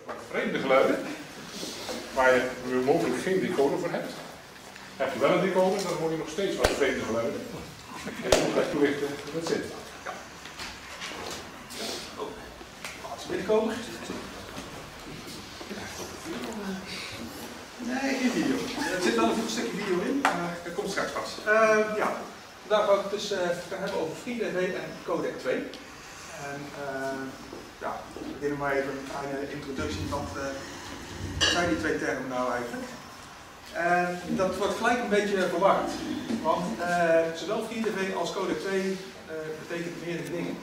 vreemde geluiden, waar je mogelijk geen decoder voor hebt. Heb je wel een decoder, dan hoor je nog steeds wat vreemde geluiden. En je moet echt toelichten hoe dat zit. Laten we binnenkomen. Nee, geen video. Er zit wel een stukje video in, maar dat komt straks pas. Ja, vandaag ga ik het dus gaan hebben over FreeDV en Codec 2. En ja, we beginnen maar even een kleine introductie van wat zijn die twee termen nou eigenlijk. En dat wordt gelijk een beetje verwarrend, want zowel FreeDV als Codec 2 betekent meerdere dingen.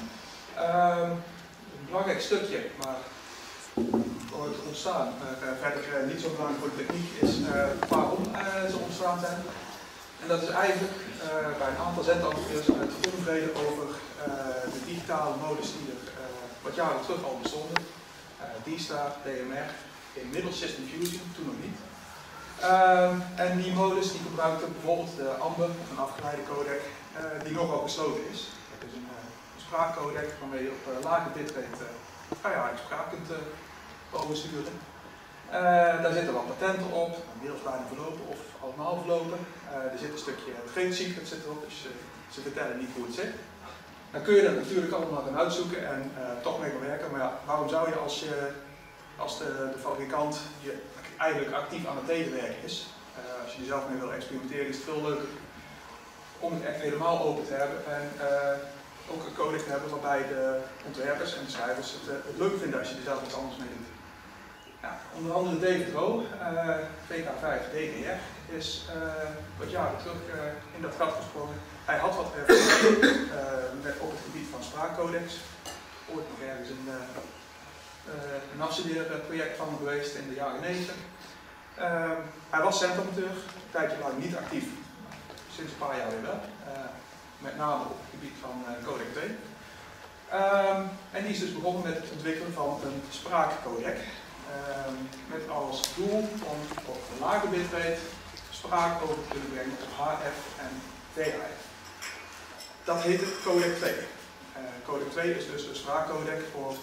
Een belangrijk stukje, maar door het ontstaan, verder niet zo belangrijk voor de techniek, is waarom ze ontstaan zijn. En dat is eigenlijk bij een aantal zendadviseurs uit onvrede over de digitale modus die er wat jaren terug al bestonden. D-Star, DMR, inmiddels System Fusion, toen nog niet. En die modus die gebruikte bijvoorbeeld de AMBER, een afgeleide codec, die nogal gesloten is. Dat is een spraakcodec waarmee je op lage bitrate spraak kunt oversturen. Daar zitten wat patenten op, inmiddels bijna verlopen of allemaal verlopen. Er zit een stukje trade secret zit erop, dus ze vertellen niet hoe het zit. Dan kun je dat natuurlijk allemaal gaan uitzoeken en toch mee gaan werken. Maar ja, waarom zou je als de fabrikant je eigenlijk actief aan het tegenwerken is, als je er zelf mee wil experimenteren, is het veel leuker om het echt helemaal open te hebben en ook een codec te hebben waarbij de ontwerpers en de schrijvers het leuk vinden als je er zelf iets anders mee doet. Ja, onder andere David Rowe, VK5 DGR, is wat jaren terug in dat gat gesprongen. Hij had wat ervaring op het gebied van spraakcodecs. Ooit nog ergens een afstudeerproject van hem geweest in de jaren 90. Hij was centrumauteur, een tijdje lang niet actief, sinds een paar jaar weer wel. Met name op het gebied van Codec 2. En die is dus begonnen met het ontwikkelen van een spraakcodec. Met als doel om op een lage bitrate spraak over te kunnen brengen op HF en VHF. Dat heet het Codec 2. Codec 2 is dus een spraakcodec voor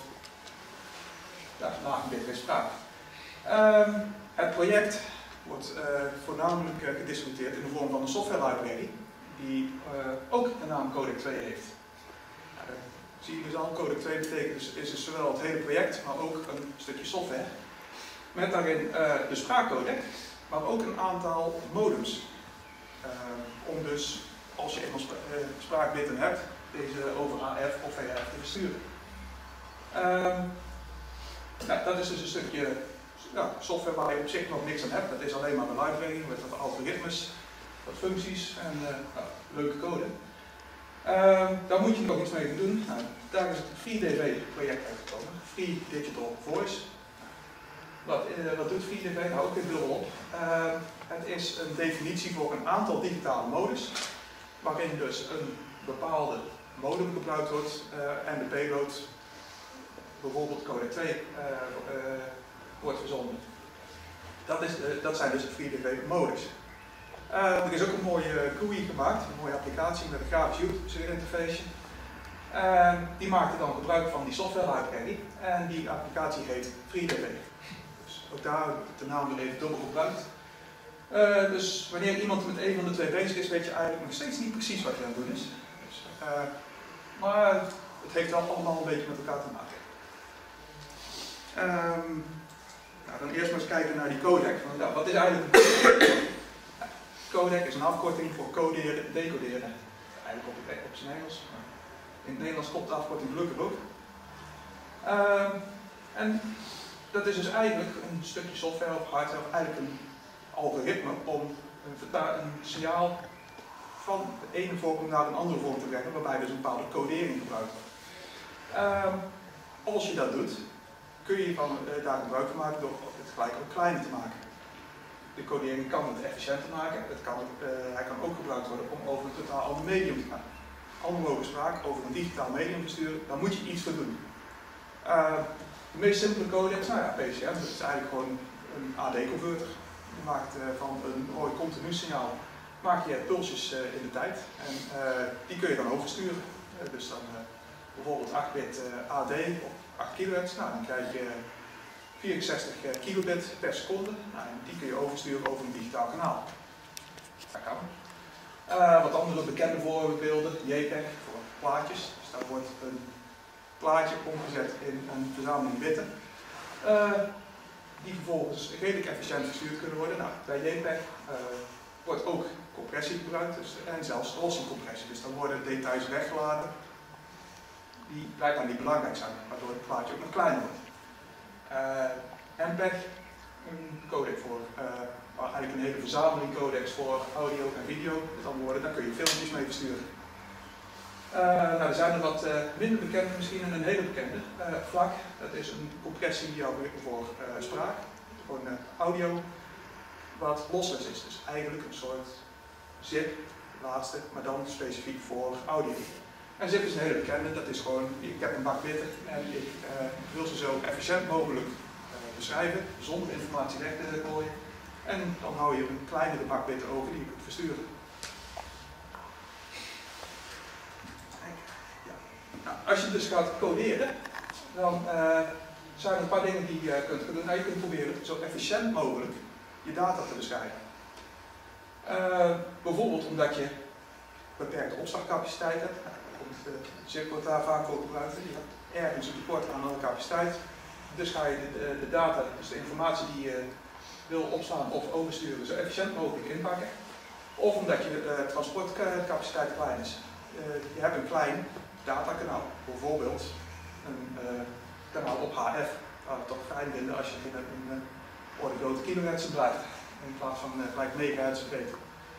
lage bitrate spraak. Het project wordt voornamelijk gediscuteerd in de vorm van een software library die ook de naam Codec 2 heeft. Dan zie je dus al, Codec 2 betekent is dus zowel het hele project, maar ook een stukje software. Met daarin de spraakcodec, maar ook een aantal modems. Om dus, als je eenmaal spraakbitten hebt, deze over AF of VHF te versturen. Dat is dus een stukje software waar je op zich nog niks aan hebt. Dat is alleen maar een library met wat algoritmes, wat functies en leuke code. Daar moet je nog iets mee gaan doen. Daar is het FreeDV project uitgekomen. Free Digital Voice. Wat doet FreeDV? Nou, ook weer dubbel op. Het is een definitie voor een aantal digitale modus, waarin dus een bepaalde modem gebruikt wordt en de payload, bijvoorbeeld Codec 2, wordt verzonden. Dat zijn dus de FreeDV modus. Er is ook een mooie GUI gemaakt, een mooie applicatie met een grafisch user interface. Die maakte dan gebruik van die software library en die applicatie heet FreeDV. Dus ook daar de naam weer even dubbel gebruikt. Dus wanneer iemand met een van de twee bezig is, weet je eigenlijk nog steeds niet precies wat je aan het doen is. Dus, maar het heeft wel allemaal een beetje met elkaar te maken. Dan eerst maar eens kijken naar die codec. Wat is eigenlijk een codec? Codec is een afkorting voor coderen en decoderen. Eigenlijk op zijn Engels. In het Nederlands komt de afkorting gelukkig ook. En dat is dus eigenlijk een stukje software of hardware, of eigenlijk een algoritme om een signaal van de ene vorm naar een andere vorm te brengen, waarbij dus een bepaalde codering gebruikt wordt. Als je dat doet, kun je daar gebruik van maken door het gelijk ook kleiner te maken. De codering kan het efficiënter maken, hij kan ook gebruikt worden om over een totaal ander medium te gaan. Analoge spraak over een digitaal medium te sturen, daar moet je iets voor doen. De meest simpele codec is PCM, dat is eigenlijk gewoon een AD-converter. Je maakt van een mooi continu signaal maak je pulsjes in de tijd en die kun je dan oversturen. Dus dan bijvoorbeeld 8-bit AD op 8 kHz, dan krijg je 64 kilobit per seconde. Nou, en die kun je oversturen over een digitaal kanaal. Dat kan. Wat andere bekende voorbeelden, JPEG voor plaatjes. Dus daar wordt een plaatje omgezet in een verzameling bitten. Die vervolgens redelijk efficiënt verstuurd kunnen worden. Nou, bij JPEG wordt ook compressie gebruikt dus, en zelfs lossingcompressie. Dus dan worden details weggelaten die blijkbaar niet belangrijk zijn, waardoor het plaatje ook nog kleiner wordt. MPEG, een codec voor, eigenlijk een hele verzameling codecs voor audio en video. Met andere woorden, daar kun je filmpjes mee versturen. Nou, er zijn er wat minder bekende misschien en een hele bekende. FLAC, dat is een compressie voor spraak, gewoon audio, wat lossless is. Dus eigenlijk een soort zip, laatste, maar dan specifiek voor audio. En zip is een hele bekende, dat is gewoon, ik heb een bak bitten en ik wil ze zo efficiënt mogelijk beschrijven, zonder informatie weg te gooien. En dan hou je een kleinere bak bitten over die je kunt versturen. Nou, als je dus gaat coderen, dan zijn er een paar dingen die je kunt doen. Nou, je kunt proberen zo efficiënt mogelijk je data te beschrijven. Bijvoorbeeld omdat je beperkte opslagcapaciteit hebt. ZIP wordt daar vaak voor gebruikt. Je hebt ergens een tekort aan alle capaciteit. Dus ga je de data, dus de informatie die je wil opslaan of oversturen, zo efficiënt mogelijk inpakken. Of omdat je transportcapaciteit klein is. Je hebt een klein datakanaal, bijvoorbeeld een kanaal op HF, waar we het toch fijn vinden als je in een orde grote kilohertz blijft, in plaats van gelijk megahertz spreekt.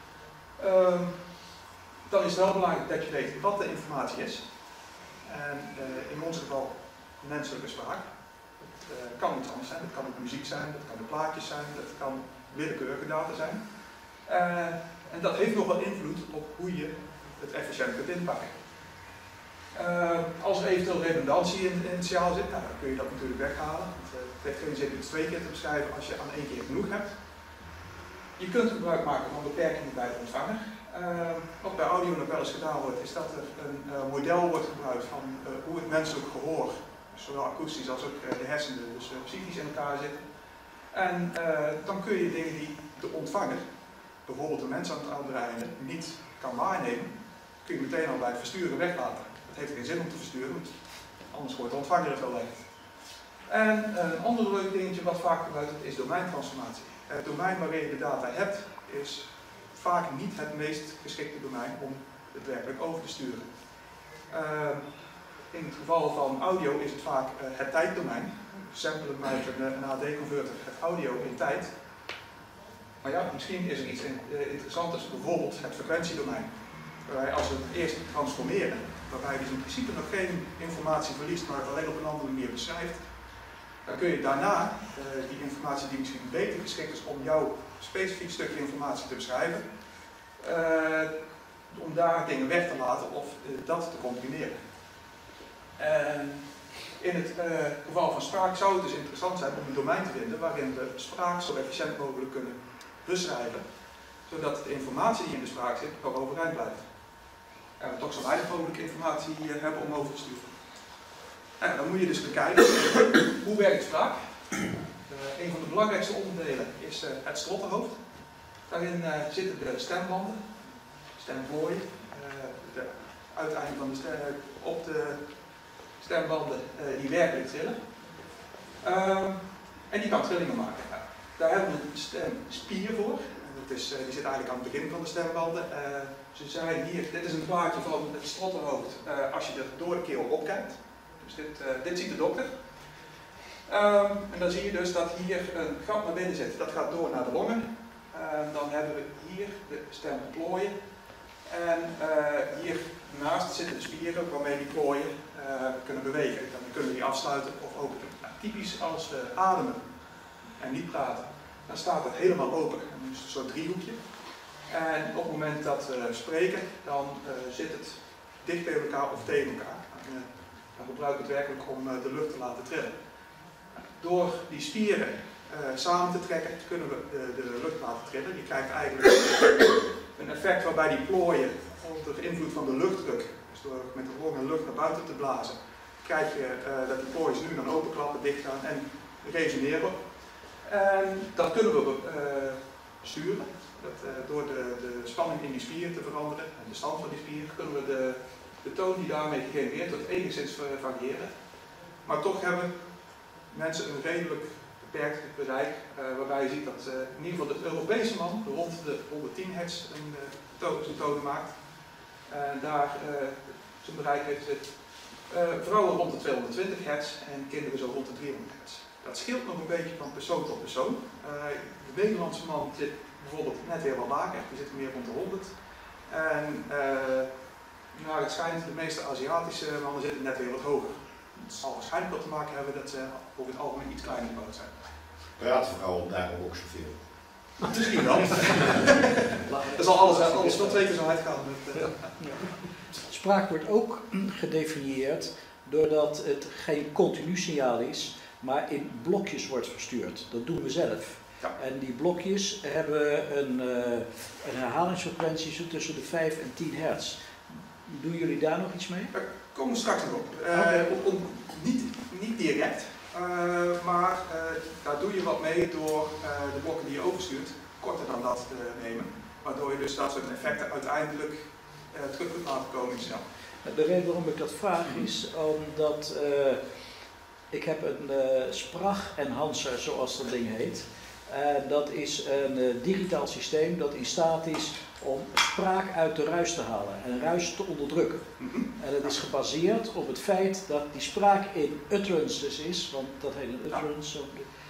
Dan is het wel belangrijk dat je weet wat de informatie is. En in ons geval menselijke spraak. Het kan iets anders zijn, dat kan ook muziek zijn, dat kan de plaatjes zijn, dat kan willekeurige data zijn. En dat heeft nog wel invloed op hoe je het efficiënt kunt inpakken. Als er eventueel redundantie in het signaal zit, nou, dan kun je dat natuurlijk weghalen. Het heeft geen zin om het 2 keer te beschrijven als je aan 1 keer genoeg hebt. Je kunt gebruik maken van beperkingen bij de ontvanger. Wat bij audio nog wel eens gedaan wordt, is dat er een model wordt gebruikt van hoe het menselijk gehoor, zowel akoestisch als ook de hersenen, dus psychisch in elkaar zitten. En dan kun je dingen die de ontvanger, bijvoorbeeld de mens aan het andere einde, niet kan waarnemen, kun je meteen al bij het versturen weglaten. Het heeft geen zin om te versturen, want anders wordt de ontvanger het wel weg. En een ander leuk dingetje wat vaak gebruikt wordt is domeintransformatie. Het domein waarin je de data hebt is vaak niet het meest geschikte domein om het werkelijk over te sturen. In het geval van audio is het vaak het tijddomein. Samplen met een HD-converter het audio in tijd. Maar ja, misschien is er iets interessants, bijvoorbeeld het frequentiedomein. Waarbij als we het eerst transformeren, waarbij je dus in principe nog geen informatie verliest, maar het alleen op een andere manier beschrijft, dan kun je daarna die informatie die misschien beter geschikt is om jouw specifiek stukje informatie te beschrijven, om daar dingen weg te laten of dat te combineren. In het geval van spraak zou het dus interessant zijn om een domein te vinden waarin we spraak zo efficiënt mogelijk kunnen beschrijven, zodat de informatie die in de spraak zit ook overeind blijft. En we toch zo weinig mogelijk informatie hebben om over te sturen. En dan moet je dus bekijken, hoe werkt spraak? Een van de belangrijkste onderdelen is het slottenhoofd. Daarin zitten de stembanden, stemplooien, de uiteinden van de stem, op de stembanden die werkelijk trillen. En die kan trillingen maken. Daar hebben we een stemspier voor. Die zit eigenlijk aan het begin van de stembanden. Ze zijn hier, dit is een plaatje van het slottenhoofd als je er door de keel opkijkt. Dus dit ziet de dokter. En dan zie je dus dat hier een gat naar binnen zit. Dat gaat door naar de longen. Dan hebben we hier de stemplooien. En hiernaast zitten de spieren waarmee die plooien kunnen bewegen. Dan kunnen we die afsluiten of openen. Nou, typisch als we ademen en niet praten, dan staat het helemaal open. Dat is een soort driehoekje. En op het moment dat we spreken, dan zit het dicht bij elkaar of tegen elkaar. Dan gebruiken we het werkelijk om de lucht te laten trillen. Door die spieren samen te trekken, kunnen we de lucht laten trillen. Je krijgt eigenlijk een effect waarbij die plooien onder invloed van de luchtdruk, dus door met de longen lucht naar buiten te blazen, krijg je dat die plooien nu dan openklappen, dichtgaan en resoneren op. En dat kunnen we sturen. Door de spanning in die spier te veranderen en de stand van die spier kunnen we de toon die daarmee gegenereerd wordt enigszins variëren. Maar toch hebben mensen een redelijk beperkt bereik waarbij je ziet dat in ieder geval de Europese man rond de 110 hertz zijn tonen maakt. En daar zijn bereik heeft vrouwen rond de 220 hertz en kinderen zo rond de 300 hertz. Dat scheelt nog een beetje van persoon tot persoon. De Nederlandse man zit bijvoorbeeld net weer wat lager, die zit meer rond de 100. En naar het schijnt, de meeste Aziatische mannen zitten net weer wat hoger. Het zal waarschijnlijk wat te maken hebben dat ze over het algemeen iets kleiner gebouwd zijn. Praten vrouwen daarom ook zoveel? Misschien wel. Dat zal alles wel 2 keer zo hard gaan. Spraak wordt ook gedefinieerd doordat het geen continu signaal is, maar in blokjes wordt verstuurd. Dat doen we zelf. Ja. En die blokjes hebben een herhalingsfrequentie zo tussen de 5 en 10 hertz. Doen jullie daar nog iets mee? Daar komen we straks nog op. Niet direct, maar daar doe je wat mee door de blokken die je overstuurt korter dan dat te nemen. Waardoor je dus dat soort effecten uiteindelijk terug kunt laten komen in snel. De reden waarom ik dat vraag is omdat ik heb een Sprach-enhancer, zoals dat ding heet. Dat is een digitaal systeem dat in staat is om spraak uit de ruis te halen en ruis te onderdrukken. En het is gebaseerd op het feit dat die spraak in utterances is, want dat heet een utterance.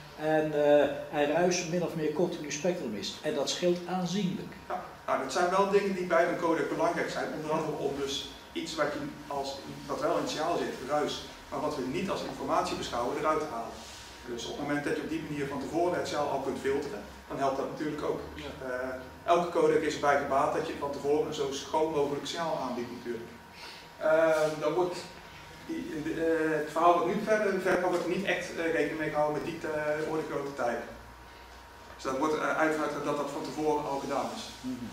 En ruis min of meer continu spectrum is. En dat scheelt aanzienlijk. Ja, nou, dat zijn wel dingen die bij een codec belangrijk zijn. Onder andere om dus iets wat wel in het signaal zit, ruis, maar wat we niet als informatie beschouwen, eruit te halen. Dus op het moment dat je op die manier van tevoren het signaal al kunt filteren, dan helpt dat natuurlijk ook. Elke codec is erbij gebaat dat je van tevoren een zo schoon mogelijk signaal aanbiedt natuurlijk. Dan wordt het verhaal wat nu verder wordt er niet echt rekening mee gehouden met diepte, orde, grote tijden. Dus dan wordt uitgegaan dat dat van tevoren al gedaan is.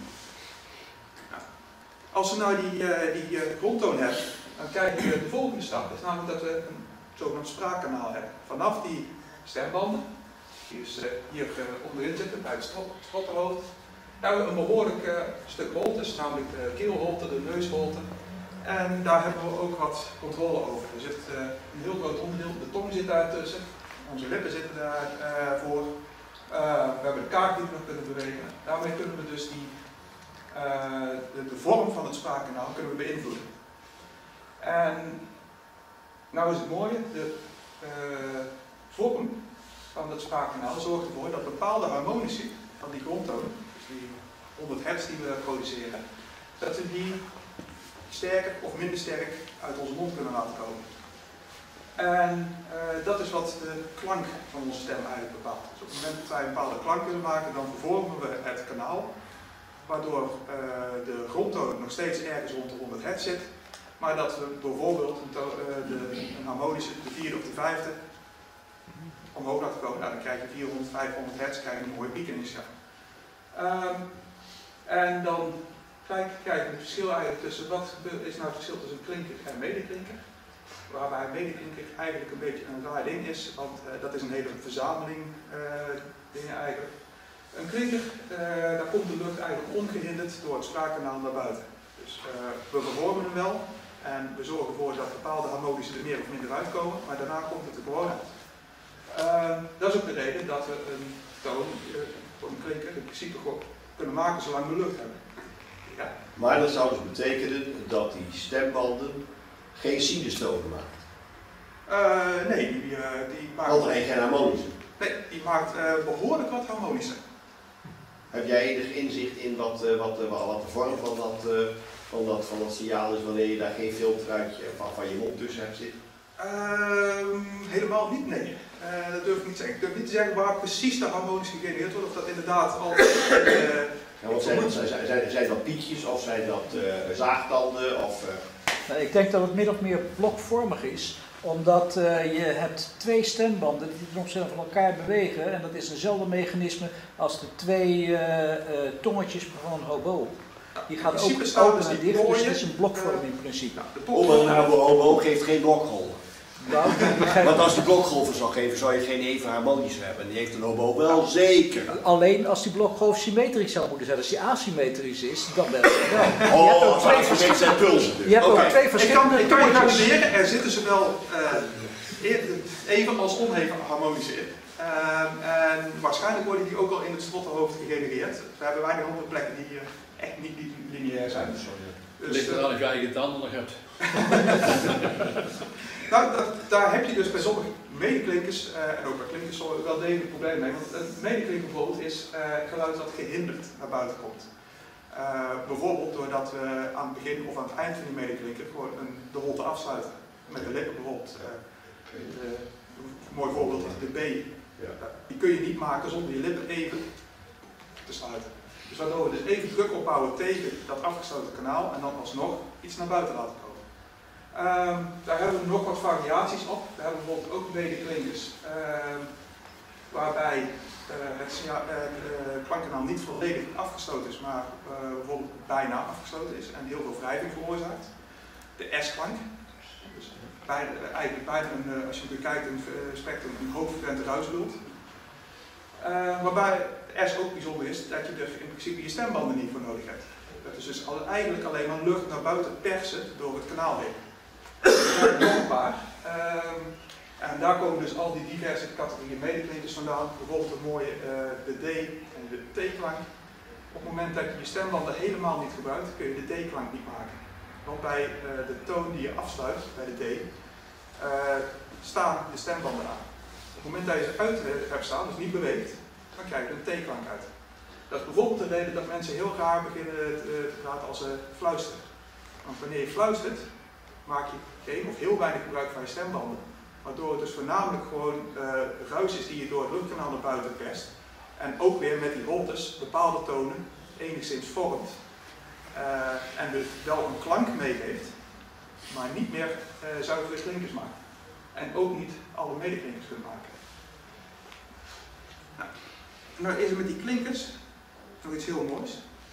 Ja. Als we nou die grondtoon hebben, dan krijg je de volgende stap. Dat is namelijk dat we een zogenaamd spraakkanaal hebben. Vanaf die stembanden, die dus hier onderin zitten, bij het strottenhoofd, hebben we een behoorlijk stuk holtes, namelijk de keelholte, de neusholte. En daar hebben we ook wat controle over. Er zit een heel groot onderdeel, de tong zit daar tussen, onze lippen zitten daarvoor. We hebben de kaak die we nog kunnen bewegen. Daarmee kunnen we dus de vorm van het spraakkanaal kunnen we beïnvloeden. En nou is het mooie, de vorm van het spraakkanaal zorgt ervoor dat bepaalde harmonici van die grondtonen, dus die 100 hertz die we produceren, dat we die sterker of minder sterk uit onze mond kunnen laten komen. En dat is wat de klank van onze stem eigenlijk bepaalt. Dus op het moment dat wij een bepaalde klank willen maken, dan vervormen we het kanaal, waardoor de grondtoon nog steeds ergens rond de 100 hertz zit, maar dat we bijvoorbeeld een harmonische, de vierde of de vijfde, omhoog laten komen. Nou, dan krijg je 400, 500 hertz, krijg je een mooie piek in je stem. En dan krijg je het verschil eigenlijk tussen, wat is nou het verschil tussen een klinker en een medeklinker? Waarbij een medeklinker eigenlijk een beetje een raar ding is, want dat is een hele verzameling dingen eigenlijk. Een klinker, daar komt de lucht eigenlijk ongehinderd door het spraakkanaal naar buiten. Dus we vervormen hem wel en we zorgen ervoor dat bepaalde harmonici er meer of minder uitkomen, maar daarna komt het er gewoon uit. Dat is ook de reden dat we een toon voor een klinker in principe gewoon kunnen maken zolang we lucht hebben. Ja. Maar dat zou dus betekenen dat die stembanden geen sinustonen maakt. Nee, die maakt... Want er geen harmonische. Nee, die maakt behoorlijk wat harmonische. Heb jij enig inzicht in wat de vorm van dat signaal is wanneer je daar geen filteruitje van je mond tussen hebt zitten? Helemaal niet, nee. Dat durf ik niet te zeggen. Ik durf niet te zeggen waar precies de harmonisch gegenereerd wordt, of dat inderdaad al... Zijn dat pietjes of zijn dat zaagtanden? Nou, ik denk dat het min of meer blokvormig is, omdat je hebt 2 stembanden die ten opzichte van elkaar bewegen en dat is eenzelfde mechanisme als de 2 tongetjes van een hobo. Die gaat ook open en dicht, dus het is een blokvorm in principe. Een hobo geeft geen blokgolven. Nou, ik begrijp- Want als die blokgolven zou geven, zou je geen even harmonisch hebben. Die heeft een oboe wel zeker. Alleen als die blokgolf symmetrisch zou moeten zijn. Als die asymmetrisch is, dan wel. Je hebt ook Oh, twee twee zijn pulsen. Je hebt ook Oké. twee Ik verschillende kan je toontjes. garanderen, er zitten zowel even als oneven harmonische in. En waarschijnlijk worden die ook al in het slottenhoofd gegenereerd. We hebben weinig andere plekken die echt niet lineair zijn. Het Dus, ligt eraan of je eigen tanden nog hebt. nou, daar heb je dus bij sommige medeklinkers, en ook bij klinkers, wel degelijk een probleem mee. Want een medeklinker bijvoorbeeld is geluid dat gehinderd naar buiten komt. Bijvoorbeeld doordat we aan het begin of aan het eind van die medeklinker gewoon de holte afsluiten. Met de lippen bijvoorbeeld. Een mooi voorbeeld is de B. Ja. Die kun je niet maken zonder je lippen even te sluiten. Dus waardoor we dus even druk opbouwen tegen dat afgesloten kanaal en dan alsnog iets naar buiten laten komen. Daar hebben we nog wat variaties op. We hebben bijvoorbeeld ook medeklinkers waarbij het klankkanaal niet volledig afgesloten is, maar bijvoorbeeld bijna afgesloten is en heel veel wrijving veroorzaakt. De S-klank. Dus eigenlijk bijna als je bekijkt een spectrum een hoogfrequente ruisbeeld. Waarbij S ook bijzonder is dat je er in principe je stembanden niet voor nodig hebt. Dat is dus eigenlijk alleen maar lucht naar buiten persen door het kanaal heen. Er zijn er nog een paar. En daar komen dus al die diverse categorieën medeklinkers vandaan. Bijvoorbeeld de mooie de D en de T-klank. Op het moment dat je je stembanden helemaal niet gebruikt, kun je de D-klank niet maken. Want bij de toon die je afsluit, bij de D, staan de stembanden aan. Op het moment dat je ze uit hebt staan, dus niet beweegt, dan krijg je een T-klank uit. Dat is bijvoorbeeld de reden dat mensen heel raar beginnen te praten als ze fluisteren. Want wanneer je fluistert, maak je geen of heel weinig gebruik van je stembanden. Waardoor het dus voornamelijk gewoon ruis is die je door het luchtkanaal naar buiten perst. En ook weer met die holtes bepaalde tonen enigszins vormt. En dus wel een klank meegeeft, maar niet meer zuivere klinkers maakt. En ook niet alle medeklinkers kunt maken. Nou is er met die klinkers nog iets heel moois.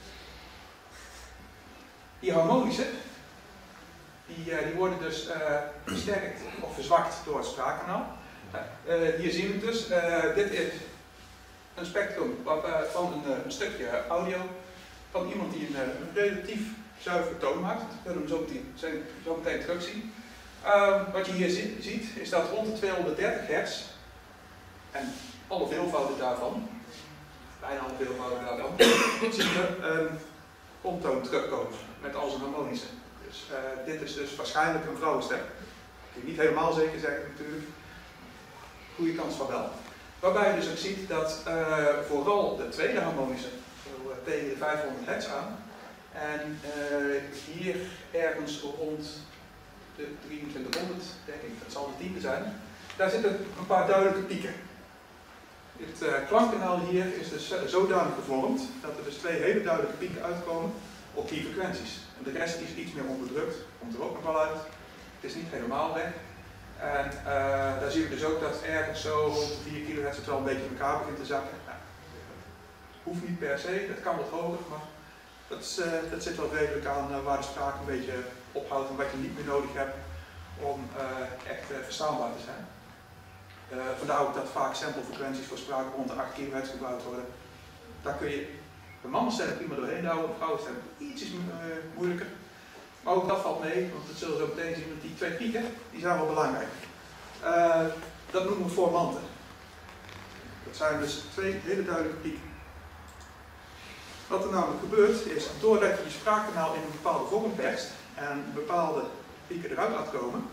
Die harmonische, die worden dus versterkt of verzwakt door het spraakkanaal. Hier zien we het dus. Dit is een spectrum van een stukje audio van iemand die een relatief zuivere toon maakt. We kunnen hem zo meteen terugzien. Wat je hier ziet is dat rond de 230 hertz en alle veelvouden daarvan, bijna alle veelvouden daarvan, zien we een grondtoon terugkomen met al zijn harmonische. Dus dit is dus waarschijnlijk een vrouwenstem. Ik kan niet helemaal zeker zeggen natuurlijk. Goede kans van wel. Waarbij je dus ook ziet dat vooral de tweede harmonische tegen de 500 hertz aan. En hier ergens rond de 2300, denk ik, dat zal de 10e zijn. Daar zitten een paar duidelijke pieken. Het klankkanaal hier is dus zodanig gevormd dat er dus twee hele duidelijke pieken uitkomen op die frequenties. En de rest is iets meer onderdrukt, komt er ook nog wel uit. Het is niet helemaal weg. En daar zien we dus ook dat ergens zo rond de 4 kHz het wel een beetje in elkaar begint te zakken. Nou, hoeft niet per se, dat kan wat hoger, maar dat zit wel redelijk aan waar de spraak een beetje ophoudt en wat je niet meer nodig hebt om echt verstaanbaar te zijn. Vandaar ook dat vaak samplefrequenties voor spraak rond de 8 kHz gebruikt worden. Daar kun je een mannenstem prima doorheen houden, een vrouwenstem ietsjes moeilijker. Maar ook dat valt mee, want dat zullen we zo meteen zien, want die twee pieken die zijn wel belangrijk. Dat noemen we formanten. Dat zijn dus twee hele duidelijke pieken. Wat er namelijk gebeurt is, doordat je je spraakkanaal in een bepaalde vorm perst en bepaalde pieken eruit laat komen,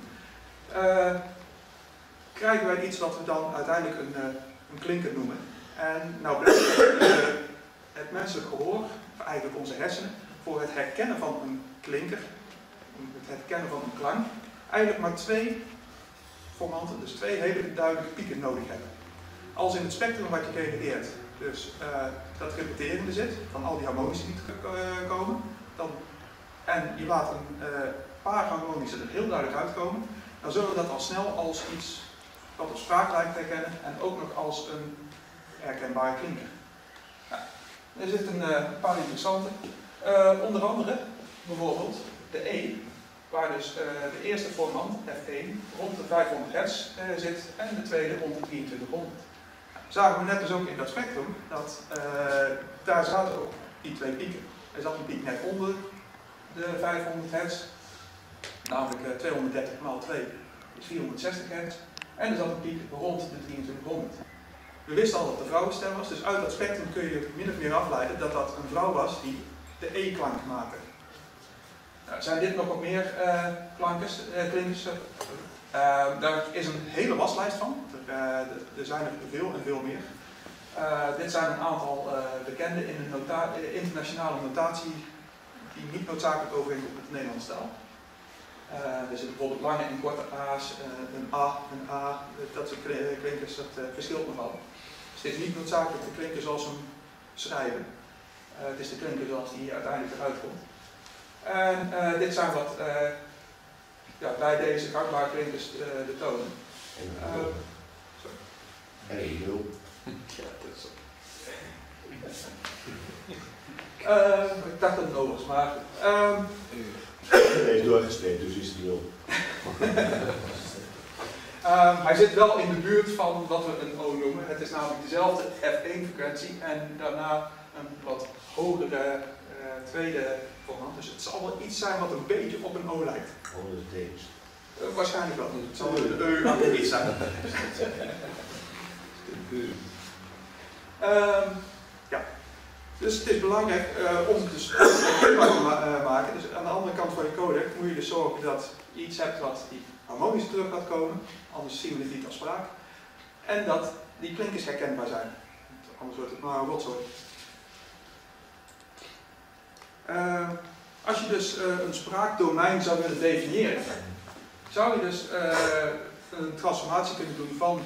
krijgen wij iets wat we dan uiteindelijk een klinker noemen. En nou blijkt het menselijk gehoor, of eigenlijk onze hersenen, voor het herkennen van een klinker, het herkennen van een klank, eigenlijk maar twee formanten, dus twee hele duidelijke pieken nodig hebben. Als in het spectrum wat je genereert, dus dat repeterende zit, van al die harmonische die terugkomen, en je laat een paar harmonische er heel duidelijk uitkomen, dan zullen we dat al snel als iets wat op spraak lijkt te herkennen en ook nog als een herkenbare klinker. Nou, er zitten een paar interessante. Onder andere bijvoorbeeld de E. waar dus de eerste voorhand, F1, rond de 500 hertz zit en de tweede rond de 2300. Zagen we net dus ook in dat spectrum dat daar zaten ook die twee pieken. Er zat een piek net onder de 500 hertz, namelijk 230 x 2 is 460 hertz. En er zat een piek rond de 2300. We wisten al dat het een vrouwenstem was, dus uit dat spectrum kun je min of meer afleiden dat dat een vrouw was die de E-klank maakte. Nou, zijn dit nog wat meer klinkers? Daar is een hele waslijst van. Er zijn er veel en veel meer. Dit zijn een aantal bekende in de internationale notatie die niet noodzakelijk overeenkomt met de Nederlandse taal. Er zitten bijvoorbeeld lange en korte A's, een A, dat soort klinkers, dat verschilt nogal. Dus het is niet noodzakelijk de klinker zoals we hem schrijven. Het is de klinker zoals die hier uiteindelijk eruit komt. En dit zijn wat bij deze gangbare klinkers de tonen. En een nul. Ik dacht dat het nul was, maar Hij is doorgestreept, dus is het nul. hij zit wel in de buurt van wat we een O noemen. Het is namelijk dezelfde F1-frequentie en daarna een wat hogere tweede voorhand. Dus het zal wel iets zijn wat een beetje op een O lijkt. Onder de tekens. Waarschijnlijk wel. Het zal de E iets zijn. Ja. Dus het is belangrijk om het dus te maken. Dus aan de andere kant van je codec moet je dus zorgen dat je iets hebt wat die harmonisch terug gaat komen. Anders zien we het niet als spraak. En dat die klinkers herkenbaar zijn. Anders wordt het maar een rotzooi. Als je dus een spraakdomein zou willen definiëren, zou je dus een transformatie kunnen doen van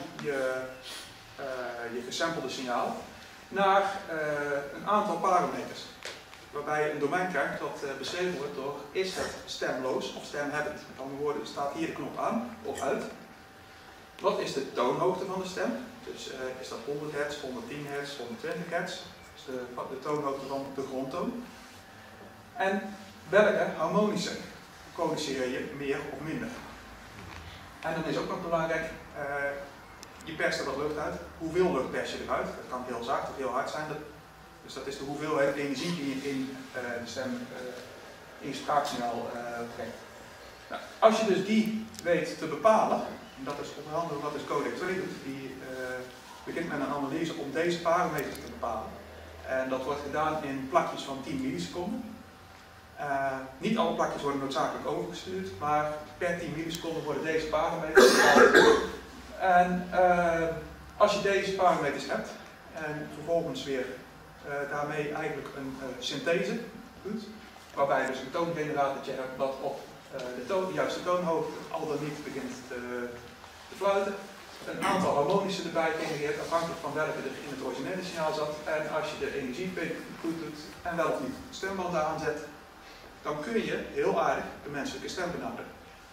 je gesampelde signaal naar een aantal parameters. Waarbij je een domein krijgt dat beschreven wordt door is het stemloos of stemhebbend. Met andere woorden staat hier de knop aan of uit. Wat is de toonhoogte van de stem? Dus is dat 100 hertz, 110 hertz, 120 hertz? Dus de toonhoogte van de grondtoon. En welke harmonische produceer je meer of minder? En dan is ook nog belangrijk, je perst er wat lucht uit. Hoeveel lucht pers je eruit? Dat kan heel zacht of heel hard zijn. Dus dat is de hoeveelheid energie die je in de stem, in je spraaksignaal brengt. Nou, als je dus die weet te bepalen, en dat is onder andere wat dus codec 2 doet, die begint met een analyse om deze parameters te bepalen. En dat wordt gedaan in plakjes van 10 milliseconden. Niet alle plakjes worden noodzakelijk overgestuurd, maar per 10 milliseconden worden deze parameters bepaald. En als je deze parameters hebt en vervolgens weer daarmee eigenlijk een synthese doet, waarbij je dus een toongeneratortje hebt dat op de juiste toonhoogte al dan niet begint te fluiten, een aantal harmonische erbij genereert afhankelijk van welke er in het originele signaal zat, en als je de energiepiek goed doet en wel of niet stembanden aanzet, dan kun je heel aardig de menselijke stem benaderen.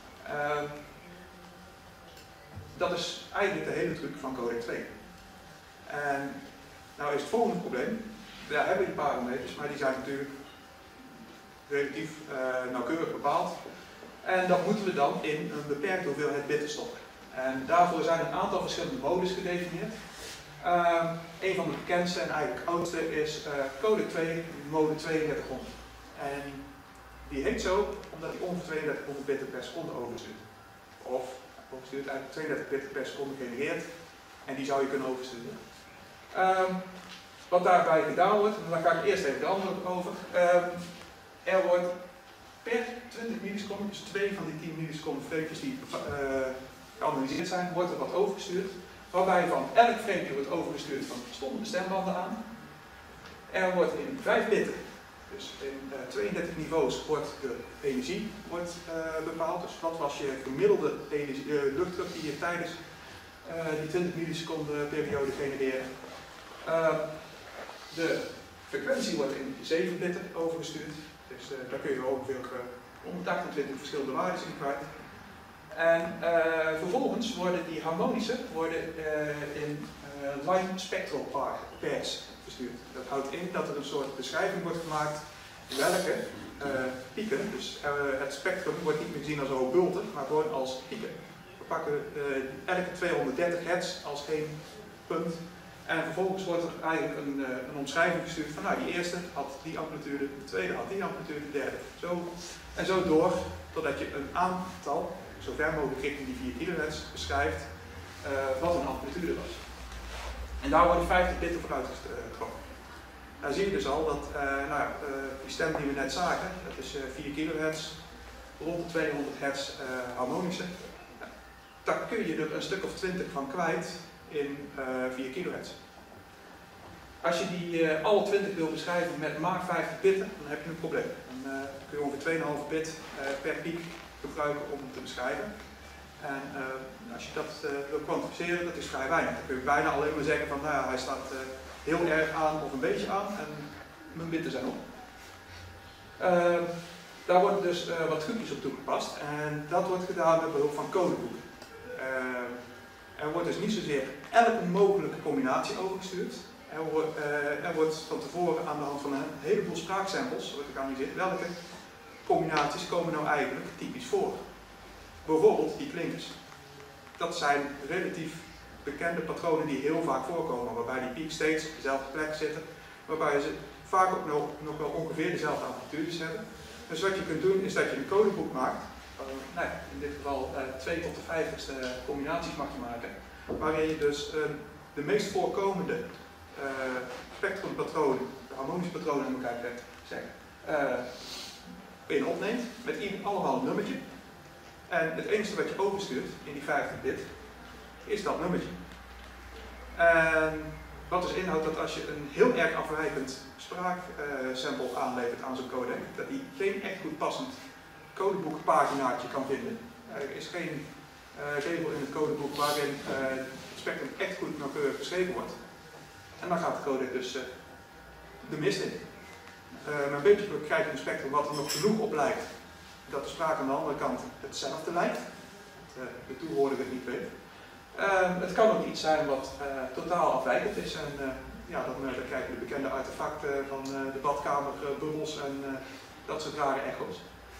Dat is eigenlijk de hele truc van codec 2. En nou is het volgende probleem, daar hebben we die parameters, maar die zijn natuurlijk relatief nauwkeurig bepaald. En dat moeten we dan in een beperkte hoeveelheid bitten stoppen. En daarvoor zijn een aantal verschillende modes gedefinieerd. Een van de bekendste en eigenlijk oudste is codec 2, mode 3200. En die heet zo omdat hij ongeveer 3200 bitten per seconde overstuurt. Of overstuurt eigenlijk 32 bitten per seconde genereert. En die zou je kunnen oversturen. Wat daarbij gedaan wordt, en daar ga ik eerst even de antwoord over. Er wordt per 20 milliseconden, dus 2 van die 10 milliseconden frames die geanalyseerd zijn, wordt er wat overgestuurd. Waarbij van elk frame wordt overgestuurd van stonden de stembanden aan. Er wordt in 5 bitten, dus in 32 niveaus, wordt de energie bepaald. Dus wat was je gemiddelde luchtdruk die je tijdens die 20 milliseconden periode genereert. De frequentie wordt in 7 bitten overgestuurd. Dus daar kun je ongeveer 128 verschillende waarden in kwijt. En vervolgens worden die harmonische in line spectral pairs verstuurd. Dat houdt in dat er een soort beschrijving wordt gemaakt welke pieken. Dus het spectrum wordt niet meer gezien als een bulten, maar gewoon als pieken. We pakken elke 230 hertz als één punt. En vervolgens wordt er eigenlijk een omschrijving gestuurd van nou, die eerste had die amplitude, de tweede had die amplitude, de derde. Zo door, totdat je een aantal, zo ver mogelijk richting die 4 kHz, beschrijft wat een amplitude was. En daar worden 50 bitten voor uitgetrokken. Nou zie je dus al dat die stem die we net zagen, dat is 4 kHz, rond de 200 hertz harmonische. Daar kun je er een stuk of 20 van kwijt in 4 kHz. Als je die alle 20 wil beschrijven met maar 50 bitten, dan heb je een probleem. Dan kun je ongeveer 2,5 bit per piek gebruiken om te beschrijven. En als je dat wil kwantificeren, dat is vrij weinig. Dan kun je bijna alleen maar zeggen van nou ja, hij staat heel erg aan of een beetje aan en mijn bitten zijn op. Daar worden dus wat trucjes op toegepast en dat wordt gedaan met behulp van codeboeken. Er wordt dus niet zozeer elke mogelijke combinatie overgestuurd. Er wordt van tevoren aan de hand van een heleboel spraaksamples wordt geanalyseerd welke combinaties komen nou eigenlijk typisch voor. Bijvoorbeeld die klinkers. Dat zijn relatief bekende patronen die heel vaak voorkomen, waarbij die piek steeds op dezelfde plek zitten, waarbij ze vaak ook nog wel ongeveer dezelfde amplitudes hebben. Dus wat je kunt doen is dat je een codeboek maakt, in dit geval 2 tot de 50ste combinaties mag je maken, waarin je dus de meest voorkomende spectrumpatronen, de harmonische patronen aan elkaar in opneemt, met allemaal een nummertje. En het enige wat je overstuurt in die 50 bit is dat nummertje. En wat dus inhoudt dat als je een heel erg afwijkend spraaksample aanlevert aan zo'n codec, dat die geen echt goed passend codeboekpaginaatje kan vinden. Er is geen regel in het codeboek waarin het spectrum echt goed nauwkeurig beschreven wordt. En dan gaat de codec dus de mist in. Met een beetje krijg je een spectrum wat er nog genoeg op lijkt dat de spraak aan de andere kant hetzelfde lijkt. De toehoorder het niet weet. Het kan ook iets zijn wat totaal afwijkend is. En dan krijg je de bekende artefacten van de badkamer, bubbels en dat soort rare echo's.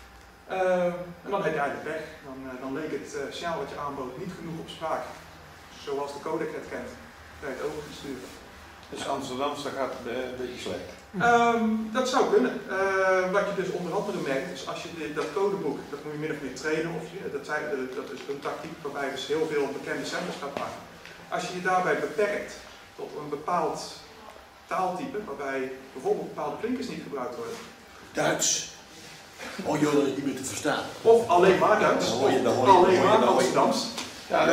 En dan heb je eigenlijk weg. Dan leek het signaal wat je aanbood niet genoeg op spraak. Zoals de codec het kent. Kan je het over sturen. Dus Amsterdamse gaat een beetje slecht. Dat zou kunnen. Wat je dus onder andere merkt, is als je dat codeboek, dat moet je min of meer trainen, dat is een tactiek waarbij je dus heel veel bekende samples gaat maken. Als je je daarbij beperkt tot een bepaald taaltype, waarbij bijvoorbeeld bepaalde klinkers niet gebruikt worden. Duits. Oh joh, dat is niet meer te verstaan. Of alleen maar Duits, of alleen maar Amsterdams. Ja,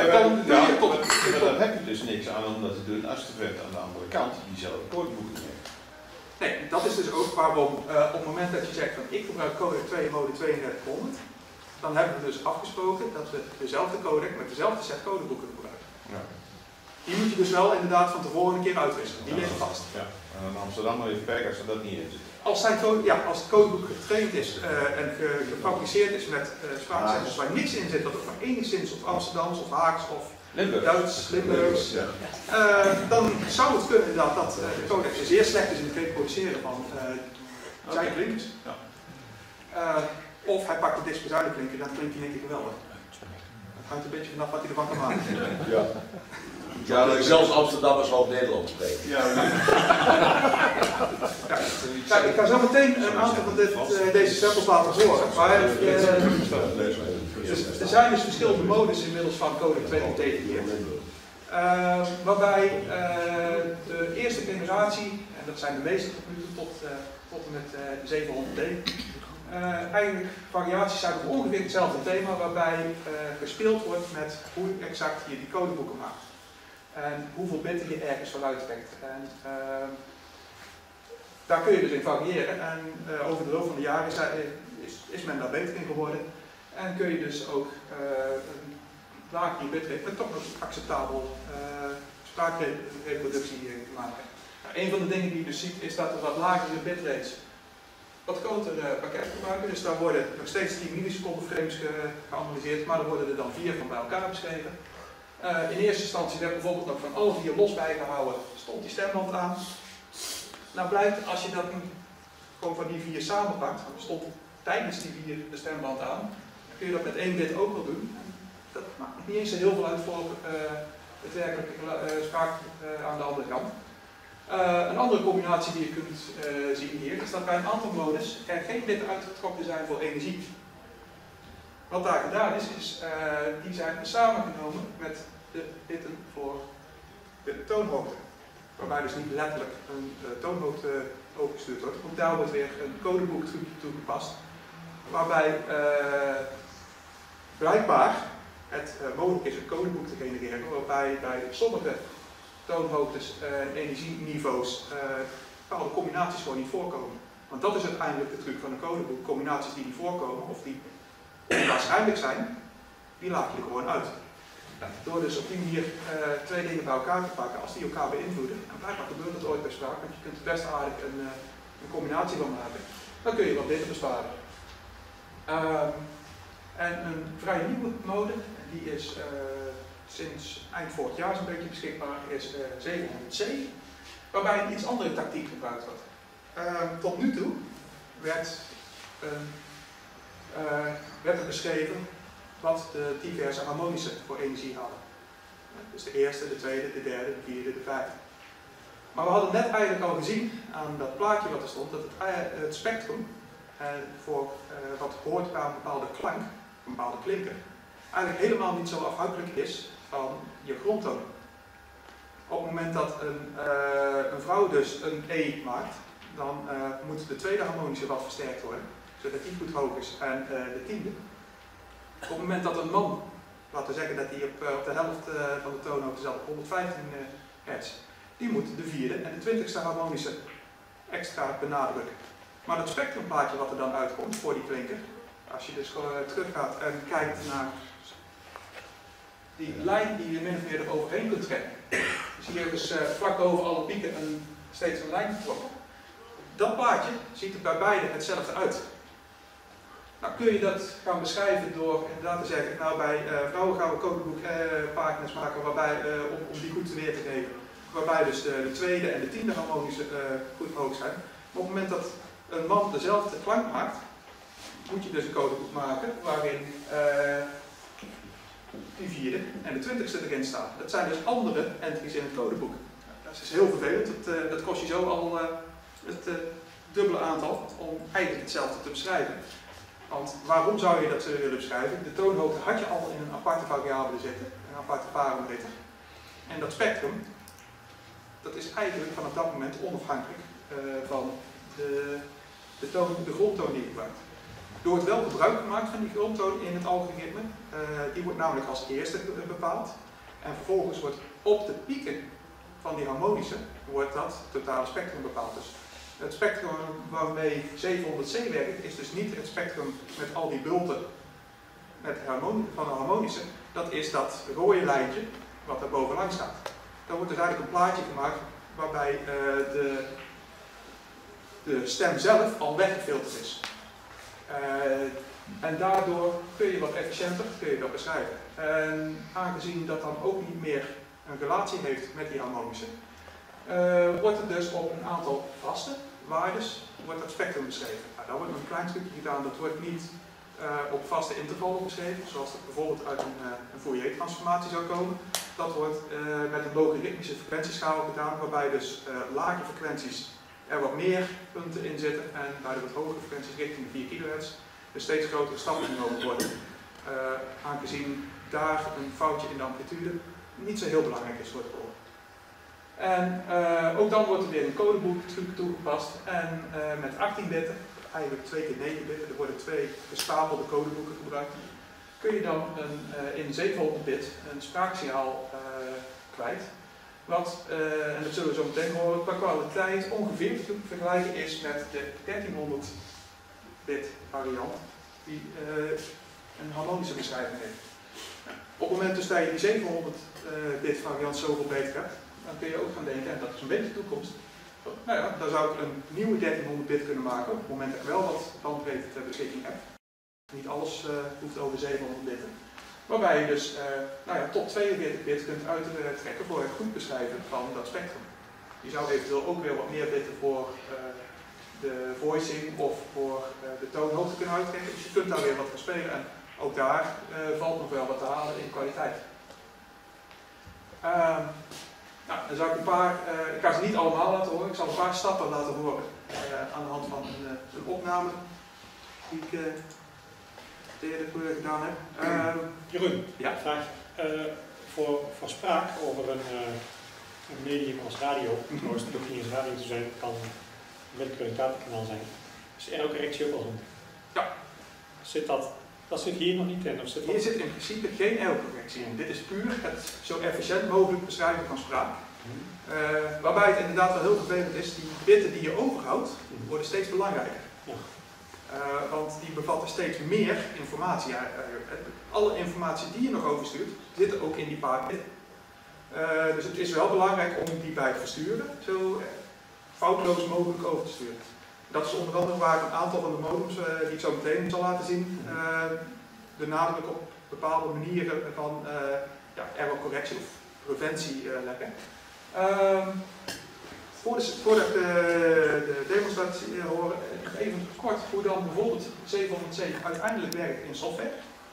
dan heb je dus niks aan omdat het door een astevent aan de andere kant diezelfde codeboeken heeft. Nee, dat is dus ook waarom op het moment dat je zegt van ik gebruik codec 2 mode 3200, dan hebben we dus afgesproken dat we dezelfde codec met dezelfde set codeboeken gebruiken. Ja. Die moet je dus wel inderdaad van tevoren een keer uitwisselen, die liggen vast. Ja. En dan Amsterdam maar even pek als er dat niet in zit. Als het codeboek getraind is en gefabriceerd is met spraaksamples waar niks in zit, dat ook maar enigszins of Amsterdams of Haags of Duits, Limburgs, dan zou het kunnen inderdaad dat de codec zeer slecht is in het reproduceren van zijn klinkers. Ja. Of hij pakt de disc-bezuinig klinker, dan klinkt hij in één keer geweldig. Het hangt een beetje vanaf wat hij ervan kan maken. Ja. Ja, zelfs Amsterdammers ook Nederlands spreken. Ja, ik ga zo meteen een aantal van deze samples laten horen. Maar er zijn dus verschillende modes inmiddels van codec 2 gedetailleerd. Waarbij de eerste generatie, en dat zijn de meeste tot nu toe tot en met de 700D, eigenlijk variaties zijn op ongeveer hetzelfde thema, waarbij gespeeld wordt met hoe exact je die codeboeken maakt. En hoeveel bitten je ergens vooruit trekt. En daar kun je dus in variëren. En over de loop van de jaren is men daar beter in geworden. En kun je dus ook een lagere bitrate met toch nog acceptabel spraakreproductie maken. Nou, een van de dingen die je dus ziet is dat er wat lagere bitrates wat grotere pakketten gebruiken. Dus daar worden nog steeds 10 milliseconden frames geanalyseerd, maar er worden er dan 4 van bij elkaar beschreven. In eerste instantie werd bijvoorbeeld nog van alle 4 los bijgehouden, stond die stemband aan. Nou blijkt, als je dat gewoon van die 4 samenpakt, dan stond tijdens die 4 de stemband aan, dan kun je dat met 1 bit ook wel doen. Dat maakt niet eens zo heel veel uit voor het werkelijke spraak aan de andere kant. Een andere combinatie die je kunt zien hier, is dat bij een aantal modes er geen bitten uitgetrokken zijn voor energie. Wat daar gedaan is die zijn samengenomen met de bitten voor de toonhoogte. Waarbij dus niet letterlijk een toonhoogte overgestuurd wordt. Ook daar wordt weer een codeboek toegepast. Waarbij blijkbaar het mogelijk is een codeboek te genereren. Waarbij bij sommige toonhoogtes en energieniveaus bepaalde combinaties gewoon niet voorkomen. Want dat is uiteindelijk de truc van een codeboek. Combinaties die niet voorkomen of die onwaarschijnlijk zijn, die laat je er gewoon uit. Door dus op die manier 2 dingen bij elkaar te pakken, als die elkaar beïnvloeden, en blijkbaar gebeurt dat ooit bij spraak, want je kunt er best aardig een combinatie van maken, dan kun je wat bitten besparen. En een vrij nieuwe mode, die is sinds eind vorig jaar zo'n beetje beschikbaar, is 700C, waarbij een iets andere tactiek gebruikt wordt. Tot nu toe werd er beschreven wat de diverse harmonische voor energie hadden. Dus de eerste, de tweede, de derde, de vierde, de vijfde. Maar we hadden net eigenlijk al gezien aan dat plaatje wat er stond, dat het spectrum voor wat hoort bij een bepaalde klank, een bepaalde klinker, eigenlijk helemaal niet zo afhankelijk is van je grondtoon. Op het moment dat een vrouw dus een E maakt, dan moet de tweede harmonische wat versterkt worden, zodat die goed hoog is en de tiende. Op het moment dat een man, laten we zeggen dat hij op de helft van de toonhoogte zat op 115 hertz, die moet de vierde en de 20ste harmonische extra benadrukken. Maar dat spectrumplaatje wat er dan uitkomt voor die klinker, als je dus teruggaat en kijkt naar die lijn die je min of meer eroverheen kunt trekken. Dus hier dus vlak boven alle pieken steeds een lijn getrokken. Dat plaatje ziet er bij beide hetzelfde uit. Nou kun je dat gaan beschrijven door inderdaad te zeggen, nou bij vrouwen gaan we codeboekpagina's maken waarbij, om die goed weer te geven, waarbij dus de tweede en de tiende harmonische goed hoog zijn. Maar op het moment dat een man dezelfde klank maakt, moet je dus een codeboek maken waarin die vierde en de 20ste erin staan. Dat zijn dus andere entries in het codeboek. Dat is heel vervelend, dat kost je zo al het dubbele aantal om eigenlijk hetzelfde te beschrijven. Want waarom zou je dat willen beschrijven? De toonhoogte had je al in een aparte variabele zitten, een aparte parameter. En dat spectrum, dat is eigenlijk vanaf dat moment onafhankelijk van de grondtoon die je gebruikt. Er wordt wel gebruik gemaakt van die grondtoon in het algoritme. Die wordt namelijk als eerste bepaald. En vervolgens wordt op de pieken van die harmonische, wordt dat totale spectrum bepaald. Dus het spectrum waarmee 700C werkt, is dus niet het spectrum met al die bulten van de harmonische. Dat is dat rode lijntje wat er bovenaan staat. Daar wordt dus eigenlijk een plaatje gemaakt waarbij de stem zelf al weggefilterd is. En daardoor kun je wat efficiënter dat beschrijven. En aangezien dat dan ook niet meer een relatie heeft met die harmonische, wordt het dus op een aantal vaste waardes wordt dat spectrum beschreven. Nou, daar wordt een klein stukje gedaan, dat wordt niet op vaste intervallen beschreven, zoals dat bijvoorbeeld uit een Fourier-transformatie zou komen. Dat wordt met een logaritmische frequentieschaal gedaan, waarbij dus lage frequenties er wat meer punten in zitten en bij de wat hogere frequenties richting de 4 kHz er steeds grotere stappen genomen worden. Aangezien daar een foutje in de amplitude niet zo heel belangrijk is voor het oor. En ook dan wordt er weer een codeboek toegepast en met 18 bitten, eigenlijk 2 keer 9 bitten, er worden 2 gestapelde codeboeken gebruikt, kun je dan in 700 bit een spraaksignaal kwijt. Wat, en dat zullen we zo meteen horen, qua kwaliteit ongeveer te vergelijken is met de 1300 bit variant die een harmonische beschrijving heeft. Op het moment dus dat je die 700 bit variant zoveel beter hebt, dan kun je ook gaan denken, en dat is een beetje de toekomst, nou ja, dan zou ik een nieuwe 1300 bit kunnen maken op het moment dat ik wel wat bandbreedte ter beschikking heb. Niet alles hoeft over 700 bitten. Waarbij je dus nou ja, tot 42 bit kunt uittrekken voor het goed beschrijven van dat spectrum. Je zou eventueel ook weer wat meer bitten voor de voicing of voor de toonhoogte kunnen uittrekken. Dus je kunt daar weer wat gaan spelen en ook daar valt nog wel wat te halen in kwaliteit. Nou, dan zou ik ik ga ze niet allemaal laten horen, ik zal een paar stappen laten horen aan de hand van een opname die ik eerder gedaan heb. Jeroen, ja? vraag. Voor spraak over een medium als radio, zoals het ook niet eens radio te zijn, het kan een willekeurig datakanaal zijn. Is errorcorrectie ook al zo? Ja. Dat zit hier nog niet in? Of hier zit in principe geen errorcorrectie in. Dit is puur het zo efficiënt mogelijk beschrijven van spraak. Waarbij het inderdaad wel heel vervelend is, die bitten die je overhoudt, worden steeds belangrijker. Ja. Want die bevatten steeds meer informatie. Alle informatie die je nog overstuurt, zit ook in die paar bitten. Dus het is wel belangrijk om die bij te versturen, zo foutloos mogelijk over te sturen. Dat is onder andere waar een aantal van de modems, die ik zo meteen zal laten zien, de nadruk op bepaalde manieren van errorcorrectie of preventie leggen. Voordat ik de demonstratie hoor, even kort hoe dan bijvoorbeeld 707 uiteindelijk werkt in software.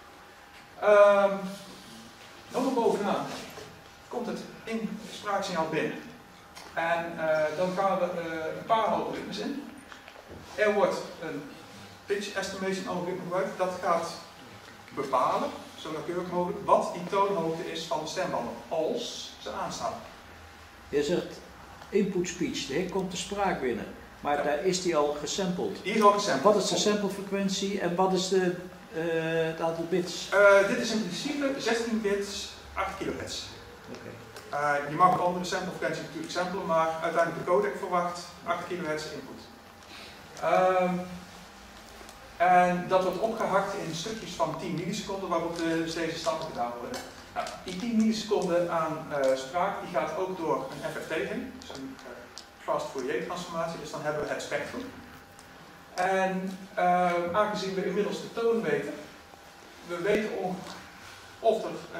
Dan bovenaan komt het in spraaksignaal binnen. En dan gaan er een paar algoritmes in. Er wordt een pitch estimation algoritme gebruikt. Dat gaat bepalen, zo nauwkeurig mogelijk, wat die toonhoogte is van de stembanden als ze aanstaan. Je zegt input speech, hier komt de spraak binnen. Maar daar is die al gesampled. Die is al gesampled. Wat is de samplefrequentie en wat is het aantal bits? Dit is in principe 16 bits, 8 kHz. Okay. Je mag een andere samplefrequentie natuurlijk samplen, maar uiteindelijk de codec verwacht 8 kHz input. En dat wordt opgehakt in stukjes van 10 milliseconden waarop dus deze stappen gedaan worden. Nou, die 10 milliseconden aan spraak die gaat ook door een FFT heen, dus een fast Fourier transformatie, dus dan hebben we het spectrum. En aangezien we inmiddels de toon weten, we weten of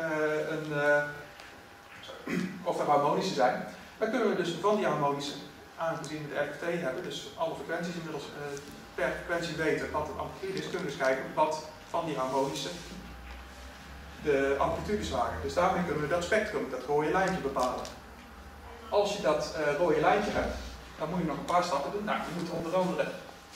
er harmonische zijn, dan kunnen we dus van die harmonische, aangezien we de FFT hebben, dus alle frequenties inmiddels per frequentie weten wat de amplitude is, kunnen we dus kijken wat van die harmonische de amplitudes waren. Dus daarmee kunnen we dat spectrum, dat rode lijntje bepalen. Als je dat rode lijntje hebt, dan moet je nog een paar stappen doen. Nou, je moet onder andere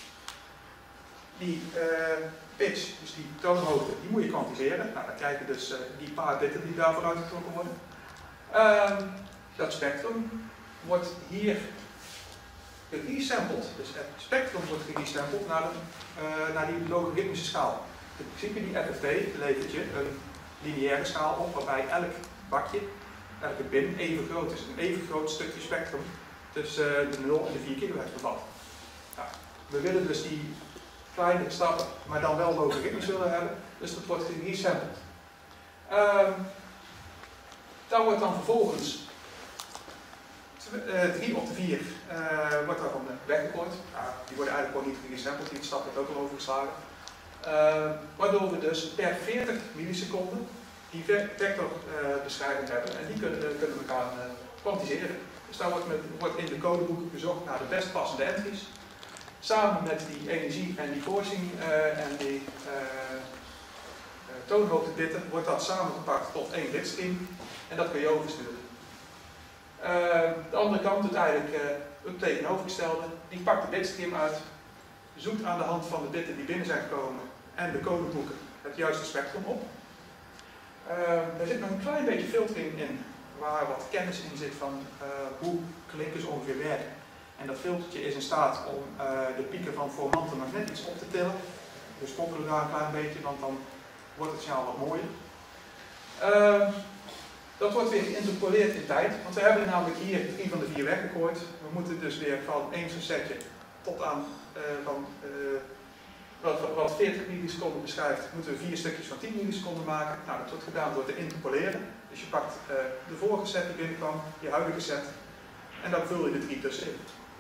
die pitch, dus die toonhoogte, die moet je kwantiseren. Nou, dan krijg je dus die paar bitten die daarvoor uitgetrokken worden. Dat spectrum wordt hier geresampled, dus het spectrum wordt geresampled naar die logaritmische schaal. In principe die FFT levert je een lineaire schaal op, waarbij elk bakje, elke bin even groot is. Een even groot stukje spectrum tussen de 0 en de 4 kHz bevat. Nou, we willen dus die kleine stappen, maar dan wel logaritmisch willen hebben, dus dat wordt geresampled. Daar wordt dan vervolgens 3 op de 4 wordt daarvan weggegooid. Die worden eigenlijk gewoon niet geresampled, die stap wordt ook al overgeslagen. Waardoor we dus per 40 milliseconden die vectorbeschrijving hebben en die kunnen we gaan kwantiseren. Dus daar wordt in de codeboek gezocht naar de best passende entries. Samen met die energie en die voicing en die toonhoogtebitten wordt dat samengepakt tot 1 bitstream en dat kun je oversturen. De andere kant doet eigenlijk het tegenovergestelde. Die pakt de bitstream uit, zoekt aan de hand van de bitten die binnen zijn gekomen en de codeboeken het juiste spectrum op. Er zit nog een klein beetje filtering in, waar wat kennis in zit van hoe klinkers ongeveer werken. En dat filtertje is in staat om de pieken van formanten nog net iets op te tillen. Dus sprokkelen daar een klein beetje, want dan wordt het signaal wat mooier. Dat wordt weer geïnterpoleerd in tijd, want we hebben namelijk hier 3 van de 4 weggegooid. We moeten dus weer van één facetje tot aan wat 40 milliseconden beschrijft, moeten we 4 stukjes van 10 milliseconden maken. Nou, dat wordt gedaan door te interpoleren. Dus je pakt de vorige set die binnenkwam, je huidige set, en dan vul je de 3 tussenin.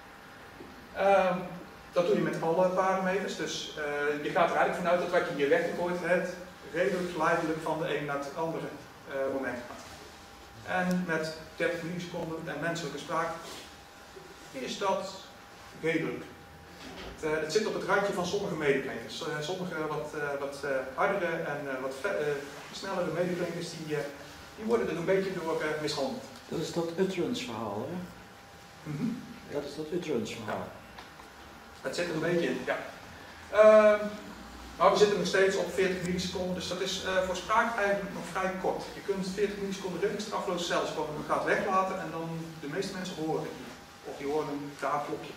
Dat doe je met alle parameters, dus je gaat er eigenlijk vanuit dat wat je hier weggegooid hebt, redelijk geleidelijk van de een naar het andere moment gaat. En met 30 milliseconden en menselijke spraak is dat redelijk. Het zit op het randje van sommige medeklinkers. Sommige wat hardere en wat snellere medeklinkers, die worden er een beetje door mishandeld. Dat is dat utterance verhaal, hè? Dat is dat utterance verhaal. Het zit er een beetje in, ja. Maar we zitten nog steeds op 40 milliseconden, dus dat is voor spraak eigenlijk nog vrij kort. Je kunt 40 milliseconden redelijk strafloos zelfs gewoon gaat weglaten en dan de meeste mensen horen het niet. Of die horen een daagklokje.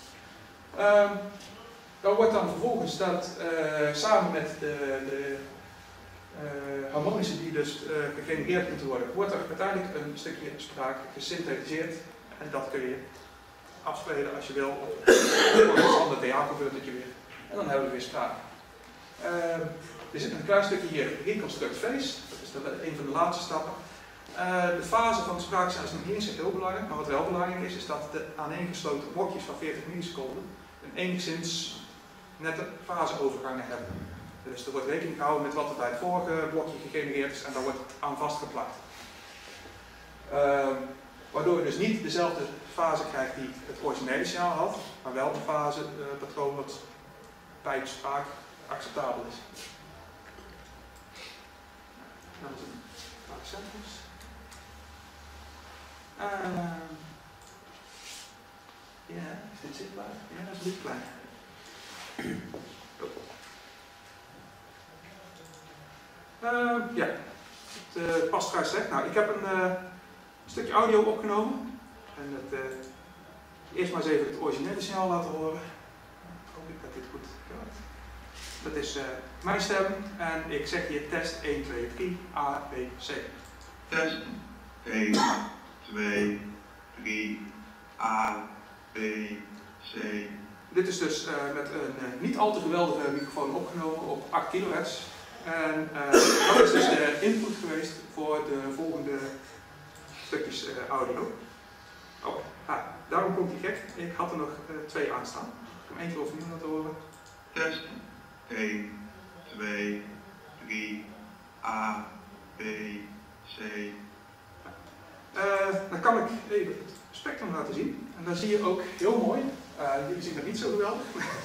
Dan wordt dan vervolgens dat samen met de harmonische die dus gegenereerd moeten worden, wordt er uiteindelijk een stukje spraak gesynthetiseerd en dat kun je afspelen als je wil op een standaard DA-convertertje weer. En dan hebben we weer spraak. Er zit een klein stukje hier, reconstruct face, dat is een van de laatste stappen. De fase van de spraakcel is nog niet eens heel belangrijk, maar wat wel belangrijk is dat de aaneengesloten blokjes van 40 milliseconden een enigszins nette faseovergangen hebben. Dus er wordt rekening gehouden met wat er bij het vorige blokje gegenereerd is en daar wordt het aan vastgeplakt. Waardoor je dus niet dezelfde fase krijgt die het originele signaal had, maar wel een fasepatroon wat bij de spraak acceptabel is. Dat is een paar samples. Ja, is dit zichtbaar? Ja, dat is niet klein. Ja, het past vrij slecht. Nou, ik heb een stukje audio opgenomen. En eerst maar eens even het originele signaal laten horen. Hoop ik dat dit goed gaat. Dat is mijn stem en ik zeg hier test 1, 2, 3, A, B, C. Test 1, 2, 3, A, B, C. Dit is dus met een niet al te geweldige microfoon opgenomen op 8 kHz. En dat is dus de input geweest voor de volgende stukjes audio. Oh, daarom komt die gek. Ik had er nog 2 aanstaan. Ik heb hem 1 keer overnieuw laten horen. Test 1, 2, 3, A, B, C. Dan kan ik even het spectrum laten zien. En dan zie je ook heel mooi. Jullie zien dat niet zo geweldig.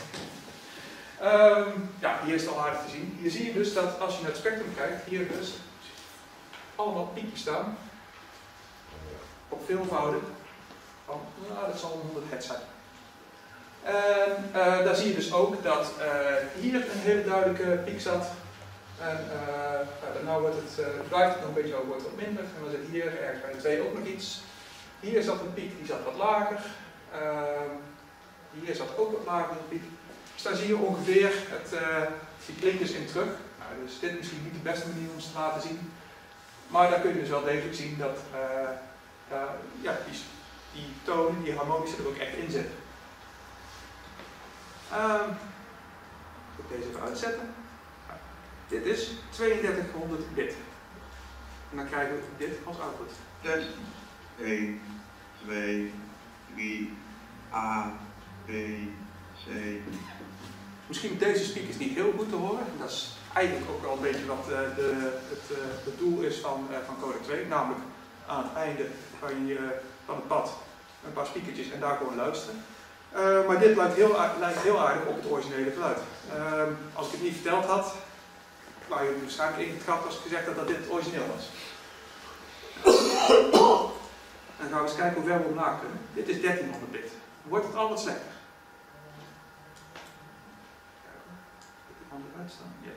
Ja, hier is het al aardig te zien. Hier zie je dus dat als je naar het spectrum kijkt, hier dus allemaal piekjes staan. Op veelvouden van, nou, dat zal 100 hertz zijn. En daar zie je dus ook dat hier een hele duidelijke piek zat. En nou wordt blijft het nog een beetje over, wordt wat minder. En dan zit hier ergens bij de 2 ook nog iets. Hier zat een piek, die zat wat lager. Hier zat ook wat lager een piek. Dus daar zie je ongeveer die klinkers in terug. Nou, dus dit is misschien niet de beste manier om ze te laten zien. Maar daar kun je dus wel degelijk zien dat ja, die tonen, die harmonische er ook echt in zitten. Ik ga deze even uitzetten. Dit is 3200 bit. En dan krijgen we dit als output. Test 1, 2, 3, A, B, C. Misschien deze speakers niet heel goed te horen. Dat is eigenlijk ook wel een beetje wat het doel is van Codec 2. Namelijk aan het einde van het pad een paar speakertjes en daar gewoon luisteren. Maar dit lijkt heel aardig op het originele geluid. Als ik het niet verteld had, waar je waarschijnlijk ingetrapt als ik gezegd had dat dit het origineel was. Dan gaan we eens kijken hoe ver we omlaag kunnen. Dit is 1300 bit. Dan wordt het al wat slechter. Even de handen uitstaan. Ja.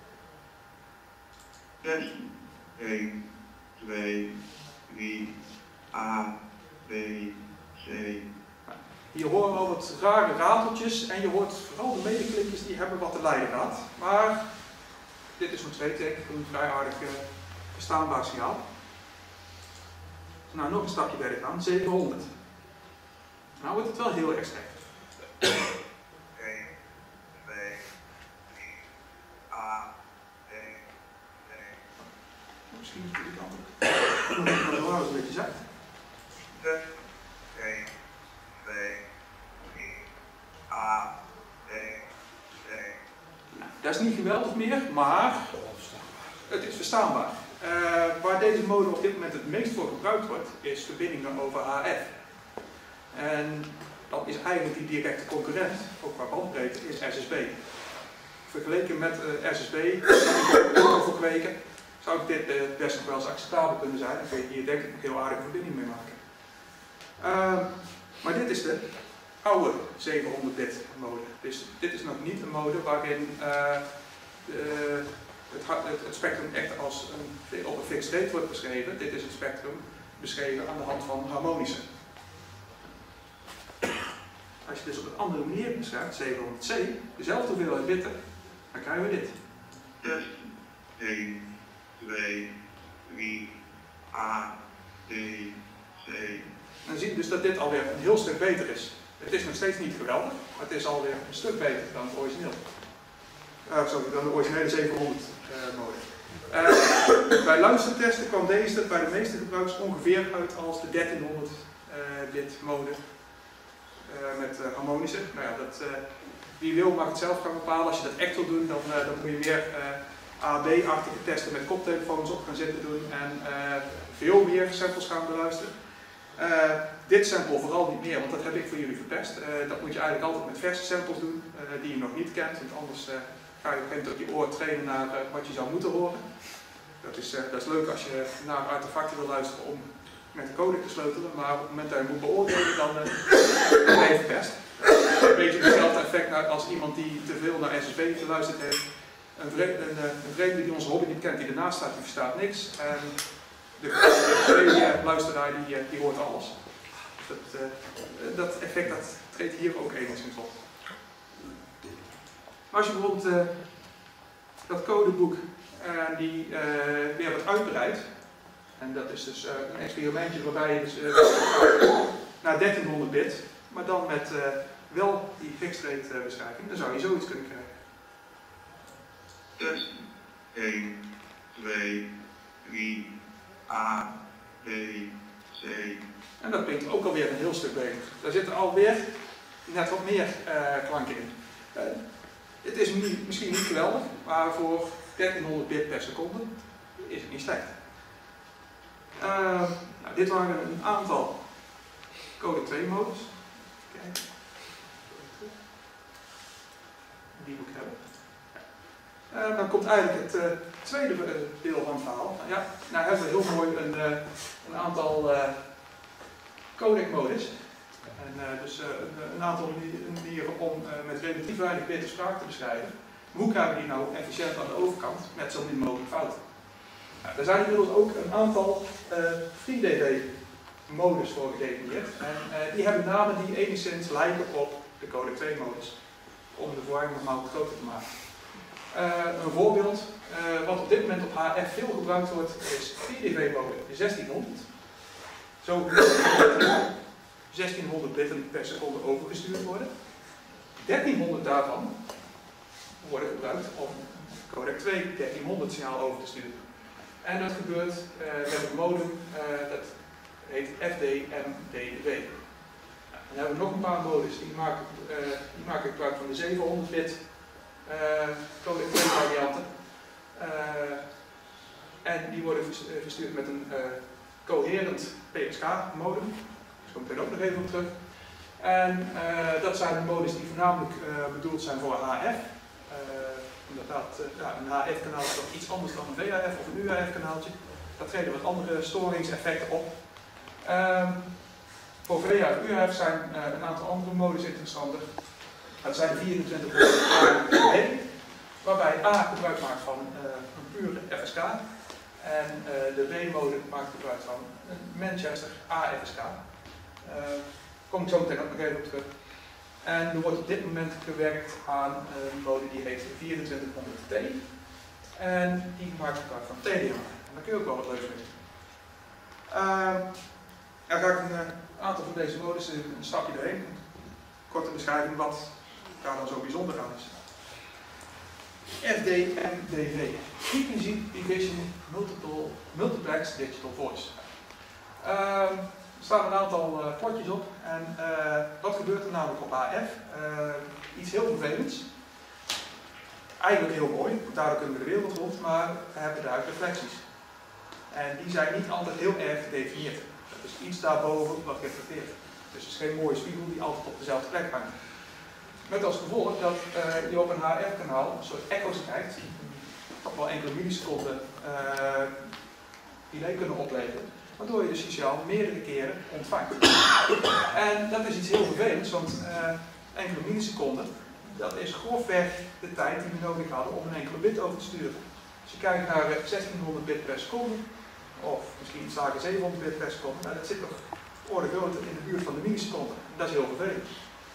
Test 1, 2, 3, A, B, C. Hier horen we al wat rare rateltjes en je hoort vooral de medeklinkers die hebben wat te lijden gehad. Maar dit is nog steeds een vrij aardig verstaanbaar signaal. Nou, nog een stapje verder gaan, 700. Nou wordt het wel heel erg slecht. 1, 2, 3, A, B, C. Misschien is die kant ook. Dan moet ik wel eens een beetje zacht. 1, 2, 3, A, B, C. Nou, dat is niet geweldig meer, maar het is verstaanbaar. Waar deze mode op dit moment het meest voor gebruikt wordt, is verbindingen over HF. En dan is eigenlijk die directe concurrent, ook qua bandbreedte, is SSB. Vergeleken met SSB, voor kweken, zou ik dit best nog wel eens acceptabel kunnen zijn. Dan kun je hier denk ik een heel aardige verbinding mee maken. Maar dit is de oude 700-bit mode. Dus dit is nog niet een mode waarin het spectrum echt als op een fixed rate wordt beschreven. Dit is het spectrum beschreven aan de hand van harmonische. Als je dus op een andere manier beschrijft, 700C, dezelfde hoeveelheid bitten, dan krijgen we dit. 1, 2, 3, A, D, C. En dan zie je dus dat dit alweer een heel stuk beter is. Het is nog steeds niet geweldig, maar het is alweer een stuk beter dan het origineel. Dan de originele 700 mode. Bij luistertesten kwam deze bij de meeste gebruikers ongeveer uit als de 1300 bit mode met harmonische. Nou ja, wie wil mag het zelf gaan bepalen. Als je dat echt wil doen, dan moet je meer AB-achtige testen met koptelefoons op gaan zitten doen en veel meer samples gaan beluisteren. Dit sample vooral niet meer, want dat heb ik voor jullie verpest. Dat moet je eigenlijk altijd met verse samples doen, die je nog niet kent, want anders ga je op een gegeven moment op je oor trainen naar wat je zou moeten horen. Dat is leuk als je naar artefacten wil luisteren om met de codec te sleutelen, maar op het moment dat je moet beoordelen, dan ben je verpest. Een beetje hetzelfde effect als iemand die te veel naar SSB geluisterd heeft. Een vreemde die onze hobby niet kent, die ernaast staat, die verstaat niks. En de luisteraar die hoort alles. Dat effect dat treedt hier ook enigszins op. Maar als je bijvoorbeeld dat codeboek weer wat uitbreidt, en dat is dus een experimentje waarbij je dus naar 1300 bit, maar dan met wel die fixed rate beschrijving, dan zou je zoiets kunnen krijgen. Dus 1, 2, 3, A, B, C. En dat klinkt ook alweer een heel stuk beter. Daar zitten alweer net wat meer klanken in. Het is misschien niet geweldig, maar voor 1300 bit per seconde is het niet slecht. Nou, dit waren een aantal codec 2 modus. Kijk. Die moet ik hebben. Dan komt eigenlijk het tweede deel van het verhaal. Ja, nou hebben we heel mooi een aantal codec-modus. En dus een aantal manieren om met relatief weinig bit de spraak te beschrijven. Maar hoe krijgen we die nou efficiënt aan de overkant met zo min mogelijk fouten? Nou, er zijn inmiddels ook een aantal FreeDV-modus voor gedefinieerd. En die hebben namen die enigszins lijken op de codec 2-modus. Om de verwarring nog maar groter te maken. Een voorbeeld, wat op dit moment op HF veel gebruikt wordt, is 4dV-mode 1600. Zo 1600 bitten per seconde overgestuurd worden. 1300 daarvan worden gebruikt om codec 2 1300 signaal over te sturen. En dat gebeurt met een modem dat heet FDMDV. Dan hebben we nog een paar modules die maken gebruik van de 700 bit codec 2 varianten. En die worden verstuurd met een coherent PSK modem. Daar kom ik er ook nog even op terug. En dat zijn de modules die voornamelijk bedoeld zijn voor HF. Inderdaad, een HF-kanaal is toch iets anders dan een VHF of een UHF-kanaaltje. Daar treden wat andere storingseffecten op. Voor VHF en UHF zijn een aantal andere modules interessanter. Dat zijn de 24 A en B, waarbij A gebruik maakt van een pure FSK en de B-mode maakt gebruik van een Manchester AFSK. Kom ik zo meteen ook nog even op terug. En er wordt op dit moment gewerkt aan een mode die heet 2400T en die maakt gebruik van TDMA. En daar kun je ook wel wat leuks mee doen. Dan ga ik een aantal van deze modes een stapje doorheen. Korte beschrijving wat daar dan zo bijzonder aan is. FDMDV, Frequency Division Multiplex Digital Voice. Er staan een aantal plotjes op en wat gebeurt er namelijk op AF? Iets heel vervelends. Eigenlijk heel mooi, daardoor kunnen we de wereld rond, maar we hebben daar reflecties. En die zijn niet altijd heel erg gedefinieerd. Dat is iets daarboven wat reflecteert. Dus het is geen mooie spiegel die altijd op dezelfde plek hangt. Met als gevolg dat je op een HF-kanaal een soort echo's krijgt, die wel enkele milliseconden delay kunnen opleveren, waardoor je dus signaal meerdere keren ontvangt. En dat is iets heel vervelends, want enkele milliseconden, dat is grofweg de tijd die we nodig hadden om een enkele bit over te sturen. Als je kijkt naar 1600 bit per seconde, of misschien iets lager 700 bit per seconde, nou, dat zit toch orde grootte in de buurt van de milliseconden. Dat is heel vervelend.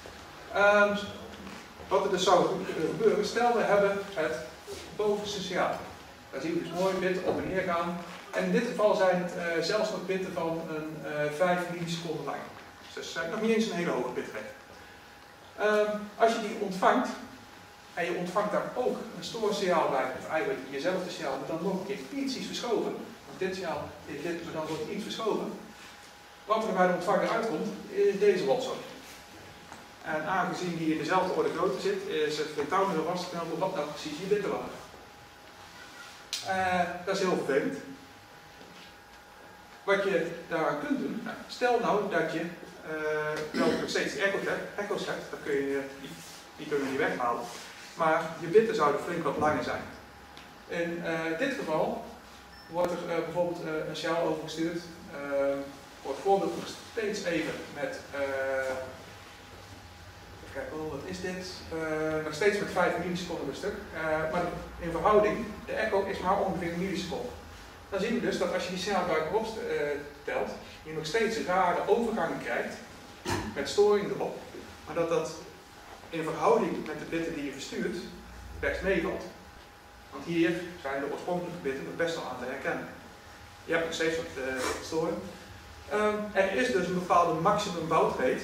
Wat er dus zou gebeuren, stel we hebben het bovenste signaal. Daar zien we dus mooi bit op en neer gaan. En in dit geval zijn het zelfs nog bitten van een 5 milliseconden lang. Dus dat zijn nog niet eens een hele hoge bitrate. Als je die ontvangt, en je ontvangt daar ook een stoorsignaal bij, of eigenlijk jezelfde signaal, maar dan nog een keer iets verschoven. Want dit signaal is dit, maar dan wordt iets verschoven. Wat er bij de ontvanger uitkomt, is deze rotzooi. En aangezien die in dezelfde orde grootte zit, is het eenvoudig vastgesteld wat nou precies je bitten waren. Dat is heel vervelend. Wat je daaraan kunt doen, nou, stel nou dat je wel nog steeds echo's hebt, dan kun je, die kunnen we niet weghalen, maar je bitten zouden flink wat langer zijn. In dit geval wordt er bijvoorbeeld een signaal overgestuurd, voor het voorbeeld nog steeds even met, even kijken, wat is dit? Nog steeds met 5 milliseconden per stuk, maar in verhouding, de echo is maar ongeveer een milliseconde. Dan zien we dus dat als je die signaalbuik optelt, je nog steeds rare overgangen krijgt, met storing erop, maar dat in verhouding met de bitten die je verstuurt, best meevalt. Want hier zijn de oorspronkelijke bitten nog best wel aan te herkennen. Je hebt nog steeds wat storing. Er is dus een bepaalde maximum boutrate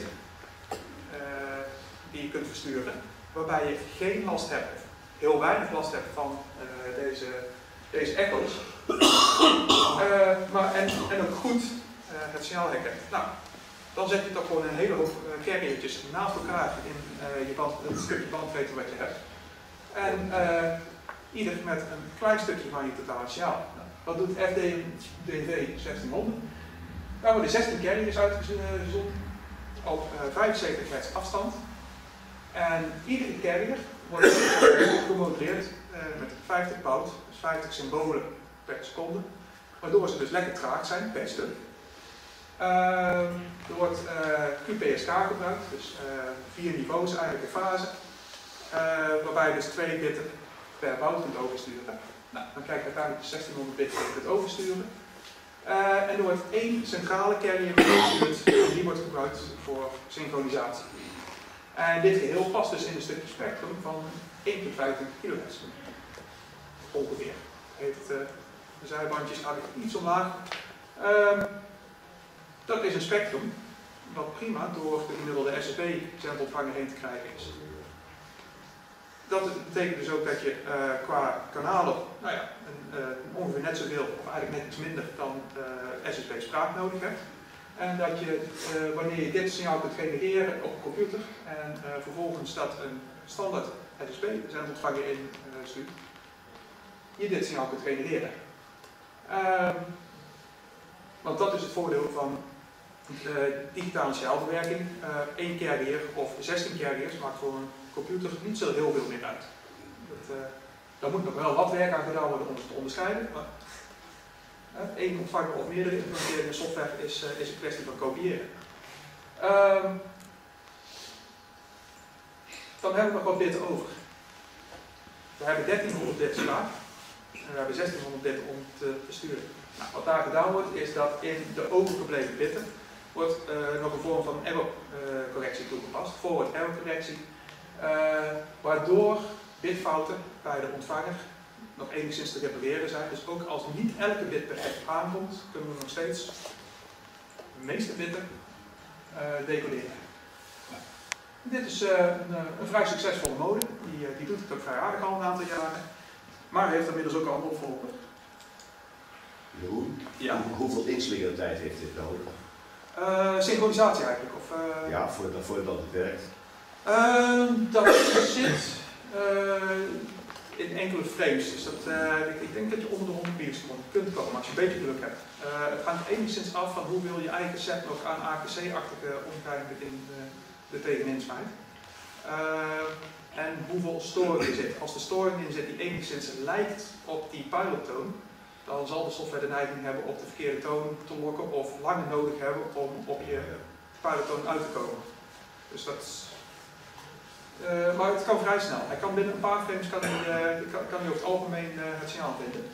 die je kunt versturen, waarbij je geen last hebt, heel weinig last hebt van deze echo's, en ook goed het signaal herkent. Nou, dan zet je toch gewoon een hele hoop carriertjes naast elkaar in het stukje bandbreedte wat je hebt. En ieder met een klein stukje van je totale signaal. Nou, wat doet FDV 1600? Daar worden 16 carriers uitgezonden op 75 hertz afstand. En iedere carrier wordt gemoduleerd met 50 baud, dus 50 symbolen per seconde, waardoor ze dus lekker traag zijn per stuk. Er wordt QPSK gebruikt, dus 4 niveaus eigenlijk in fase, waarbij je dus 2 bitten per baud kunt oversturen. Nou, dan krijg je uiteindelijk 1600 bits die je kunt oversturen. En er wordt 1 centrale carrier overgestuurd en die wordt gebruikt voor synchronisatie. En dit geheel past dus in een stukje spectrum van 1,25 kHz. Ongeveer. De zijbandjes gaan iets omlaag. Dat is een spectrum wat prima door de gemiddelde SSB-zendontvanger heen te krijgen is. Dat betekent dus ook dat je qua kanalen nou ja, ongeveer net zoveel, of eigenlijk net iets minder dan SSB-spraak nodig hebt. En dat je, wanneer je dit signaal kunt genereren op een computer en vervolgens dat een standaard SSB-zendontvanger in stuurt, je dit signaal kunt genereren. Want dat is het voordeel van digitale signaalbewerking. 1 carrier of 16 carriers maakt voor een computer niet zo heel veel meer uit. Daar moet nog wel wat werk aan gedaan worden om het te onderscheiden. Maar 1 ontvanger of meerdere implementeringen in software is een kwestie van kopiëren. Dan hebben we nog wat bitten over. We hebben 1300 bits spraak. En we hebben 1600 bits om te besturen. Nou, wat daar gedaan wordt, is dat in de overgebleven bitten wordt nog een vorm van error correctie toegepast, forward error correctie, waardoor bitfouten bij de ontvanger nog enigszins te repareren zijn. Dus ook als niet elke bit perfect aankomt, kunnen we nog steeds de meeste bitten decoderen. Nou, dit is een vrij succesvolle mode, die doet het ook vrij aardig al een aantal jaren, maar heeft inmiddels ook al een opvolger. Ja. Hoeveel inslingertijd heeft dit nodig? Synchronisatie eigenlijk. Of, ja, voordat het werkt. Dat zit in enkele enkele frames. Dus dat, ik denk dat je onder de 100 milliseconden kunt komen als je een beetje geluk hebt. Het hangt enigszins af van hoe wil je eigen set nog aan AKC-achtige omgeving in de tegenin smijt. En hoeveel storing er zit. Als de storing in zit die enigszins lijkt op die pilottoon, dan zal de software de neiging hebben op de verkeerde toon te lokken of langer nodig hebben om op je pilottoon uit te komen. Dus dat is, maar het kan vrij snel. Hij kan binnen een paar frames kan hij over het algemeen het signaal vinden.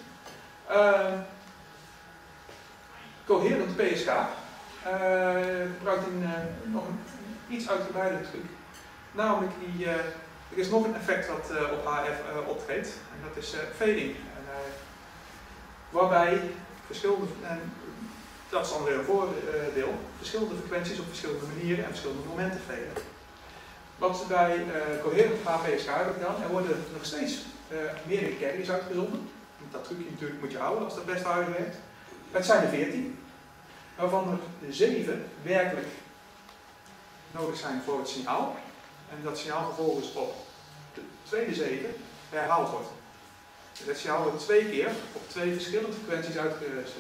Coherent PSK gebruikt nog een iets uitgebreidere truc. Namelijk, er is nog een effect dat op HF optreedt, en dat is fading. Waarbij verschillende, en dat is dan weer een voordeel, verschillende frequenties op verschillende manieren en verschillende momenten faden. Wat ze bij coherent HPSK hebben gedaan, er worden nog steeds meerdere carriers uitgezonden. Dat trucje natuurlijk moet je houden als dat best aardig werkt. Het zijn er 14, waarvan er 7 werkelijk nodig zijn voor het signaal. En dat signaal vervolgens op de tweede 7 herhaald wordt. Dat signaal wordt 2 keer op 2 verschillende frequenties uitgestuurd.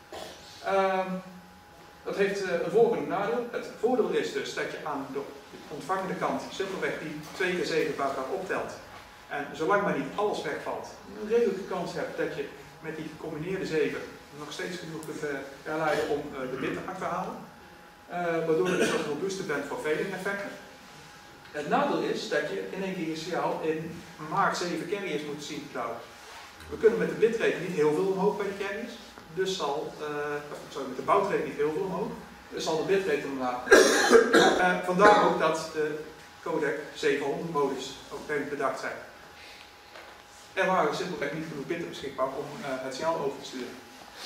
Dat heeft een voor- en een nadeel. Het voordeel is dus dat je aan de ontvangende kant simpelweg die 2 keer 7 bij elkaar optelt. En zolang maar niet alles wegvalt, een redelijke kans hebt dat je met die gecombineerde 7 nog steeds genoeg kunt herleiden om de bit te achterhalen. Waardoor je dus wat robuuster bent voor fading effecten. Het nadeel is dat je in één keer je signaal in maar 7 carriers moet zien te klauwen. We kunnen met de bitrate niet heel veel omhoog bij de carriers. Dus zal, met de bouwtrate niet heel veel omhoog. Dus zal de bitrate omlaag. Vandaar ook dat de codec 700 modus ook bij bedacht zijn. Er waren simpelweg niet genoeg bitten beschikbaar om het signaal over te sturen.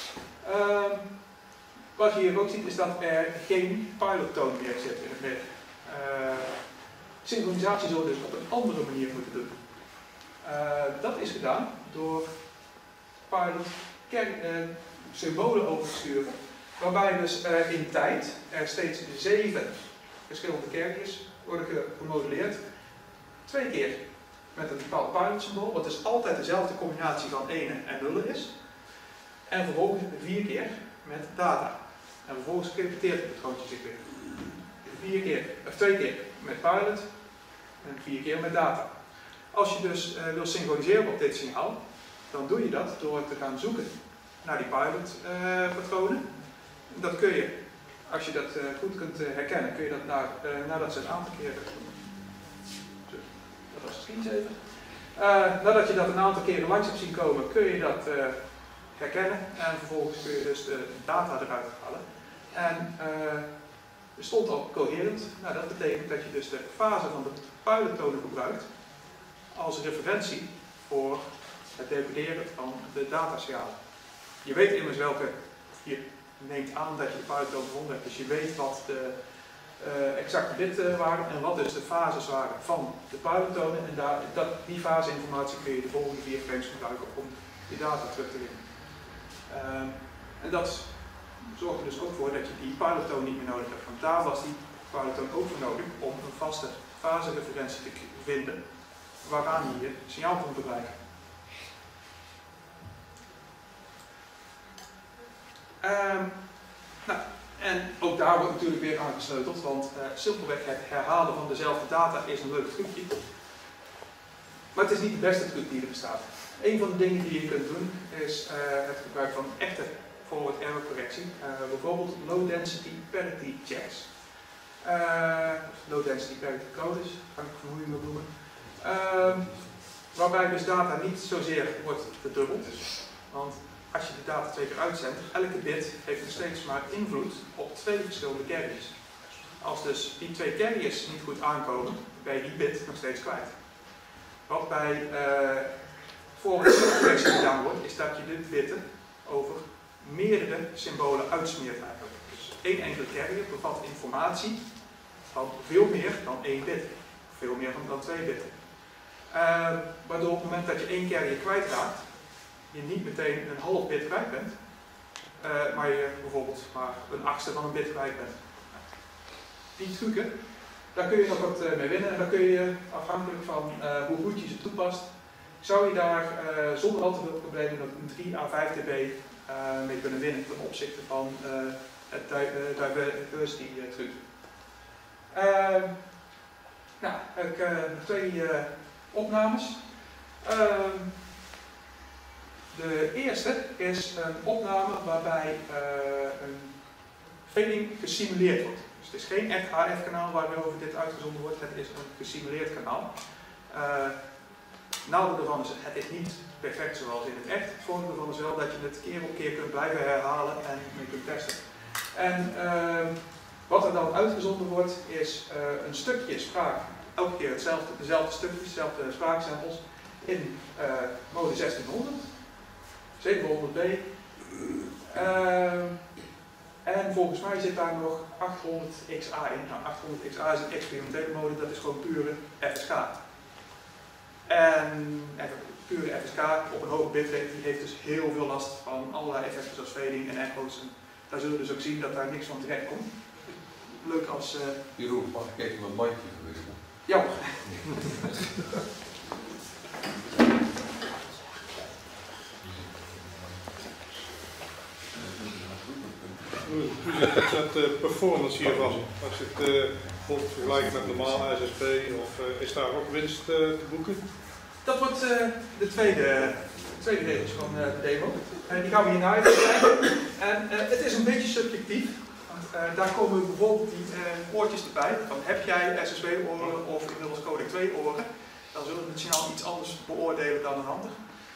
Wat je hier ook ziet is dat er geen pilottoon meer zit in het midden. Synchronisatie zullen we dus op een andere manier moeten doen. Dat is gedaan door pilot symbolen over te sturen, waarbij dus in tijd er steeds 7 verschillende carriers worden gemodelleerd. 2 keer met een bepaald pilot symbool, wat dus altijd dezelfde combinatie van 1 en 0 is. En vervolgens 4 keer met data. En vervolgens repeteert het patroontje zich weer. 2 keer met pilot en 4 keer met data. Als je dus wil synchroniseren op dit signaal, dan doe je dat door te gaan zoeken naar die pilot patronen. Dat kun je, als je dat goed kunt herkennen, kun je dat nadat ze een aantal keren. Dat was misschien eens even. Nadat je dat een aantal keren langs hebt zien komen, kun je dat herkennen en vervolgens kun je dus de data eruit halen. En er stond al coherent. Nou, dat betekent dat je dus de fase van de pilottonen gebruikt als referentie voor het decoderen van de datasignalen. Je weet immers welke, je neemt aan dat je de pilottoon gevonden hebt, dus je weet wat de exacte bitten waren en wat dus de fases waren van de pilottonen. En die faseinformatie kun je de volgende 4 frames gebruiken om die data terug te winnen. En dat zorgt er dus ook voor dat je die pilottoon niet meer nodig hebt. Want daar was die pilottoon ook voor nodig om een vaste fasereferentie te vinden waaraan je je signaal kon bereiken. Nou, en ook daar wordt natuurlijk weer aan gesleuteld, want simpelweg het herhalen van dezelfde data is een leuk trucje. Maar het is niet de beste truc die er bestaat. Een van de dingen die je kunt doen is het gebruik van echte forward error correctie. Bijvoorbeeld low density parity checks. Low density parity codes, kan ik hoe je dat noemen. Waarbij dus data niet zozeer wordt verdubbeld. Want als je de data 2 keer uitzendt, elke bit heeft nog steeds maar invloed op 2 verschillende carriers. Als dus die 2 carriers niet goed aankomen, ben je die bit nog steeds kwijt. Wat bij forward correctie gedaan wordt, is dat je de bitten over meerdere symbolen uitsmeert eigenlijk. Dus 1 enkele carrier bevat informatie van veel meer dan 1 bit. Veel meer dan 2 bitten. Waardoor op het moment dat je 1 carrier kwijtraakt, je niet meteen een half bit kwijt bent, maar je bijvoorbeeld maar een 1/8 van een bit kwijt bent. Die trucken, daar kun je nog wat mee winnen en dan kun je afhankelijk van hoe goed je ze toepast, zou je daar zonder al te veel problemen nog een 3 à 5 dB mee kunnen winnen ten opzichte van het diversity truc. Nou, ik heb 2 opnames. De eerste is een opname waarbij een fading gesimuleerd wordt. Dus het is geen echt HF-kanaal waarover dit uitgezonden wordt, het is een gesimuleerd kanaal. Nadeel ervan is, het is niet perfect zoals in het echt. Het voordeel ervan is wel dat je het keer op keer kunt blijven herhalen en mee kunt testen. En wat er dan uitgezonden wordt, is een stukje spraak. Elke keer dezelfde stukjes, dezelfde spraaksamples in mode 1600, 700B. En volgens mij zit daar nog 800XA in. Nou, 800XA is een experimentele mode, dat is gewoon pure FSK. En pure FSK op een hoge bitrate die heeft dus heel veel last van allerlei effecten zoals fading en echo's. En daar zullen we dus ook zien dat daar niks van terecht komt. Leuk als... Jeroen, mag ik even mijn mandje verwisselen? Ja. Hoe zit de performance hiervan? Als je het bijvoorbeeld vergelijkt met normale SSB, of is daar ook winst te boeken? Dat wordt de tweede regels van de demo. Die gaan we hierna even kijken. En het is een beetje subjectief. Want, daar komen bijvoorbeeld die oortjes erbij. Van, heb jij SSB-oren of inmiddels codec 2-oren? Dan zullen we het signaal iets anders beoordelen dan een ander.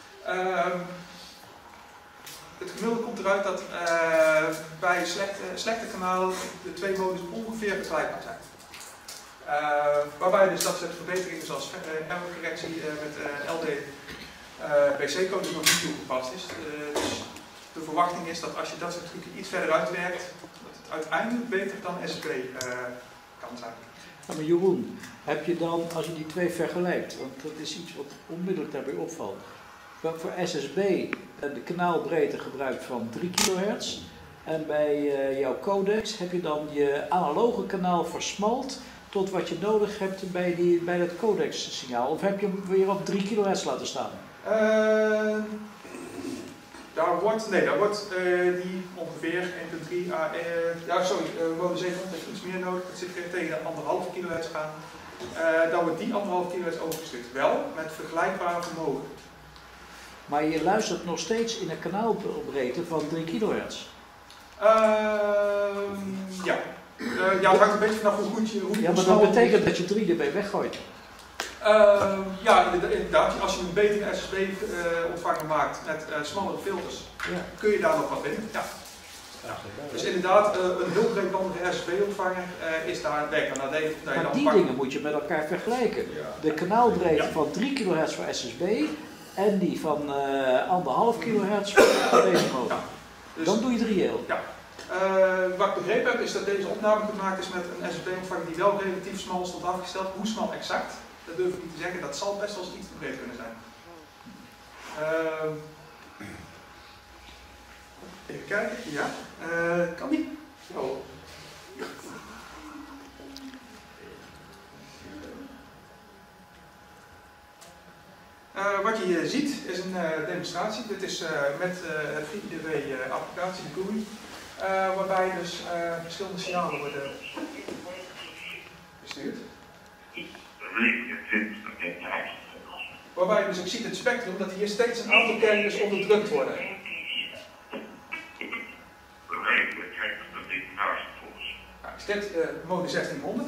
Het gemiddelde komt eruit dat bij slechte kanalen de 2 modes ongeveer vergelijkbaar zijn. Waarbij dus dat soort verbeteringen zoals errorcorrectie met LD BC-code nog niet toegepast is. Dus de verwachting is dat als je dat soort trucken iets verder uitwerkt, dat het uiteindelijk beter dan SSB kan zijn. Ja, maar Jeroen, heb je dan, als je die 2 vergelijkt, want dat is iets wat onmiddellijk daarbij opvalt, voor SSB de kanaalbreedte gebruikt van 3 kHz en bij jouw codecs heb je dan je analoge kanaal versmalt tot wat je nodig hebt bij het codex signaal, of heb je hem weer op 3 kHz laten staan? Daar wordt die ongeveer 1,3 à... mode 700 heeft iets meer nodig, het zit weer tegen 1,5 kHz gaan. Dan wordt die 1,5 kHz overgestuurd, wel met vergelijkbare vermogen. Maar je luistert nog steeds in een kanaalbreedte van 3 kHz. Ja. Ja, het hangt een beetje vanaf hoe goed je... Ja, maar dat betekent dat je 3 dB weggooit. Ja, inderdaad. Als je een betere SSB-ontvanger maakt met smallere filters, kun je daar nog wat in. Ja. Dus inderdaad, een heel breedbandige SSB-ontvanger is daar een werk aan nadelig. Maar die dingen moet je met elkaar vergelijken. De kanaalbreedte van 3 kHz voor SSB en die van 1,5 kHz voor deze mode. Dus, dan doe je het reëel. Ja. Wat ik begrepen heb is dat deze opname gemaakt is met een SSB-ontvanger die wel relatief smal stond afgesteld. Hoe smal exact, dat durf ik niet te zeggen. Dat zal best wel eens iets te breed kunnen zijn. Even kijken, ja. Kan die? Oh. Wat je hier ziet is een demonstratie. Dit is met het FreeDB applicatie, de GUI, waarbij dus verschillende signalen worden gestuurd. Waarbij dus ik zie het spectrum dat hier steeds een aantal kernjes onderdrukt worden. Nou, is dit mode 1600.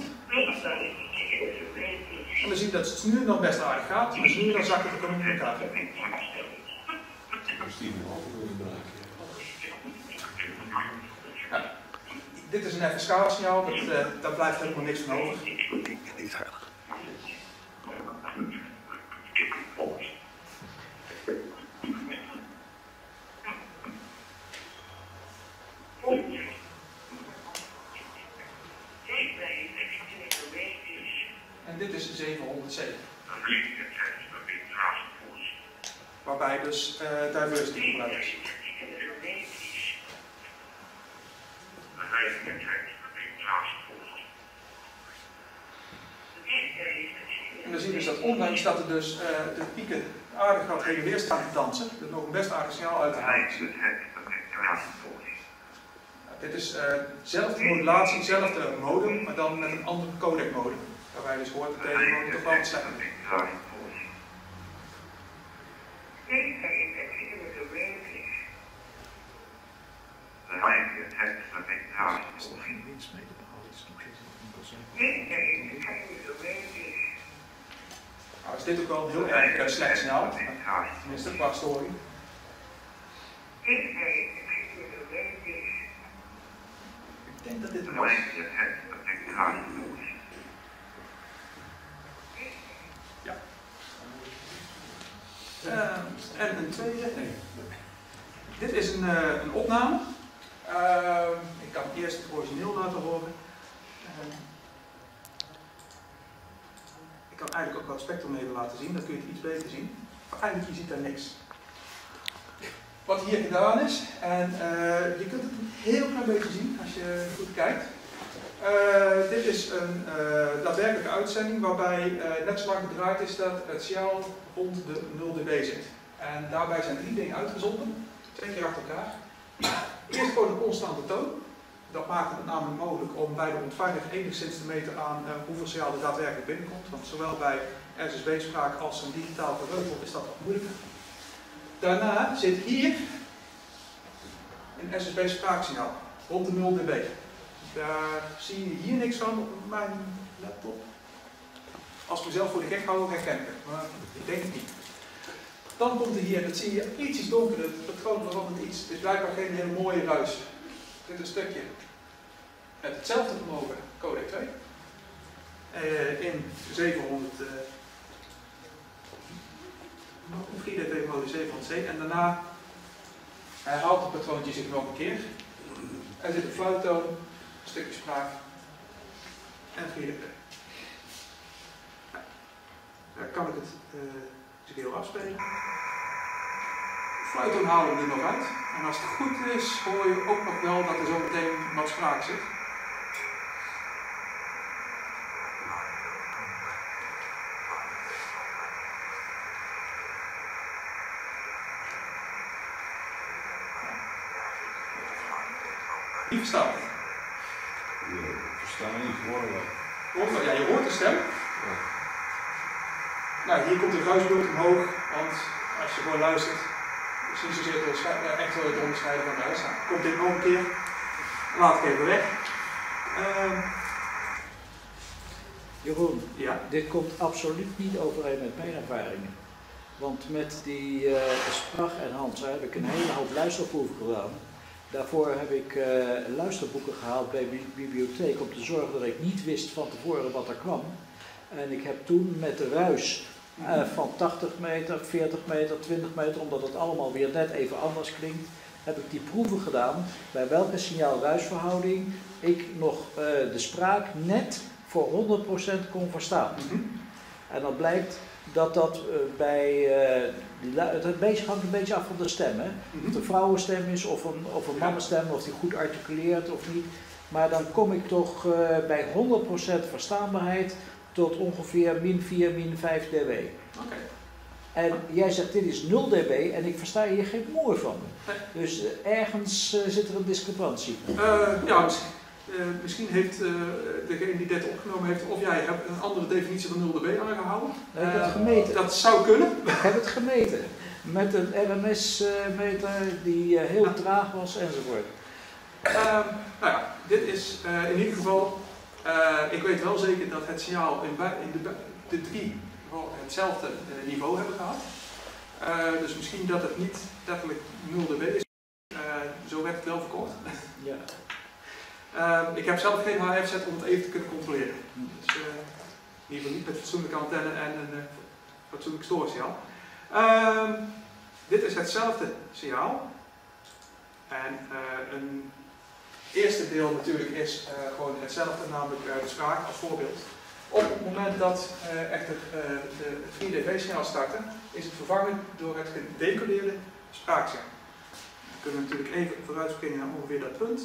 En we zien dat het nu dan best aardig gaat, dus nu dan zakt het ook in elkaar. Ja, dit is een FSK-signaal, daar blijft helemaal niks van over. Niet heilig. En dit is 700C. Waarbij dus diversity gebruikt is. En dan zien we dus dat ondanks dat er dus de pieken aardig wat heen en weer staan te dansen, er nog een best aardig signaal uit te halen. Dit is dezelfde modulatie, hetzelfde modem, maar dan met een andere codec modem. Waarbij je dus hoort dat deze modem toch wel wat slechter is. Nou is dit ook wel een heel erg slecht signaal, tenminste qua storing. Ik denk dat dit hem was. Ja. En een tweede. Nee. Dit is een opname. Ik kan eerst het origineel laten horen. Ik kan eigenlijk ook wat spectrum even laten zien, dat kun je iets beter zien. Maar eigenlijk je ziet daar niks. Wat hier gedaan is, en je kunt het een heel klein beetje zien als je goed kijkt. Dit is een daadwerkelijke uitzending waarbij net zo lang gedraaid is dat het signaal rond de 0 dB zit. En daarbij zijn 3 dingen uitgezonden, 2 keer achter elkaar. Eerst gewoon een constante toon. Dat maakt het namelijk mogelijk om bij de ontvanger enigszins te meten aan hoeveel signaal er daadwerkelijk binnenkomt. Want zowel bij SSB-spraak als een digitaal geheuvel is dat wat moeilijker. Daarna zit hier een SSB-spraaksignaal rond de 0 dB. Daar zie je hier niks van op mijn laptop. Als ik mezelf voor de gek hou, herken ik het, maar ik denk het niet. Dan komt er hier, dat zie je iets donkerder, het patroon verandert iets. Het is blijkbaar geen hele mooie ruis. Dit is een stukje met hetzelfde vermogen, codec 2. In 700 3dB mode 700C. En daarna herhaalt het patroontje zich nog een keer. Er zit een fluittoon, een stukje spraak en 3dB. Daar kan ik het heel afspelen. Fluittoon halen we er nog uit. En als het goed is, hoor je ook nog wel dat er zo meteen wat spraak zit. Wie verstaat het? Ik versta niet, horen we. Ja, je hoort de stem. Ja. Nou, hier komt de ruisbeeld omhoog, want als je gewoon luistert, is niet zozeer echt wel het onderscheiden van de rest. Nou, komt dit nog een keer, laat ik even weg. Jeroen, Ja? dit komt absoluut niet overeen met mijn ervaringen. Want met die Sprach en Hans heb ik een hele hoop luisterproeven gedaan. Daarvoor heb ik luisterboeken gehaald bij de bibliotheek om te zorgen dat ik niet wist van tevoren wat er kwam. En ik heb toen met de ruis van 80 meter, 40 meter, 20 meter, omdat het allemaal weer net even anders klinkt, heb ik die proeven gedaan bij welke signaal-ruisverhouding ik nog de spraak net voor 100% kon verstaan. En dan blijkt dat dat het hangt een beetje af van de stem. Hè? Of het een vrouwenstem is of een mannenstem, of die goed articuleert of niet. Maar dan kom ik toch bij 100% verstaanbaarheid tot ongeveer min 4, min 5 dB. Oké. En jij zegt dit is 0 dB en ik versta hier geen moer van. Dus ergens zit er een discrepantie. Ja, misschien heeft degene die dit opgenomen heeft, of jij hebt een andere definitie van 0 dB aangehouden. Ik heb het gemeten. Dat zou kunnen. Ik heb het gemeten. Met een RMS-meter die heel traag was enzovoort. Nou ja, dit is in ieder geval, ik weet wel zeker dat het signaal in de 3 hetzelfde niveau hebben gehad. Dus misschien dat het niet letterlijk 0 dB is. Zo werd het wel verkocht. Ja. Ik heb zelf geen HF-set om het even te kunnen controleren. Dus in ieder geval niet met fatsoenlijke antenne en een fatsoenlijk stoorsignaal. Dit is hetzelfde signaal. En een eerste deel natuurlijk is gewoon hetzelfde, namelijk de spraak als voorbeeld. Op het moment dat echter de 3dB-signaal starten, is het vervangen door het gedecodeerde spraaksignaal. Dan kunnen we natuurlijk even vooruitspringen naar ongeveer dat punt.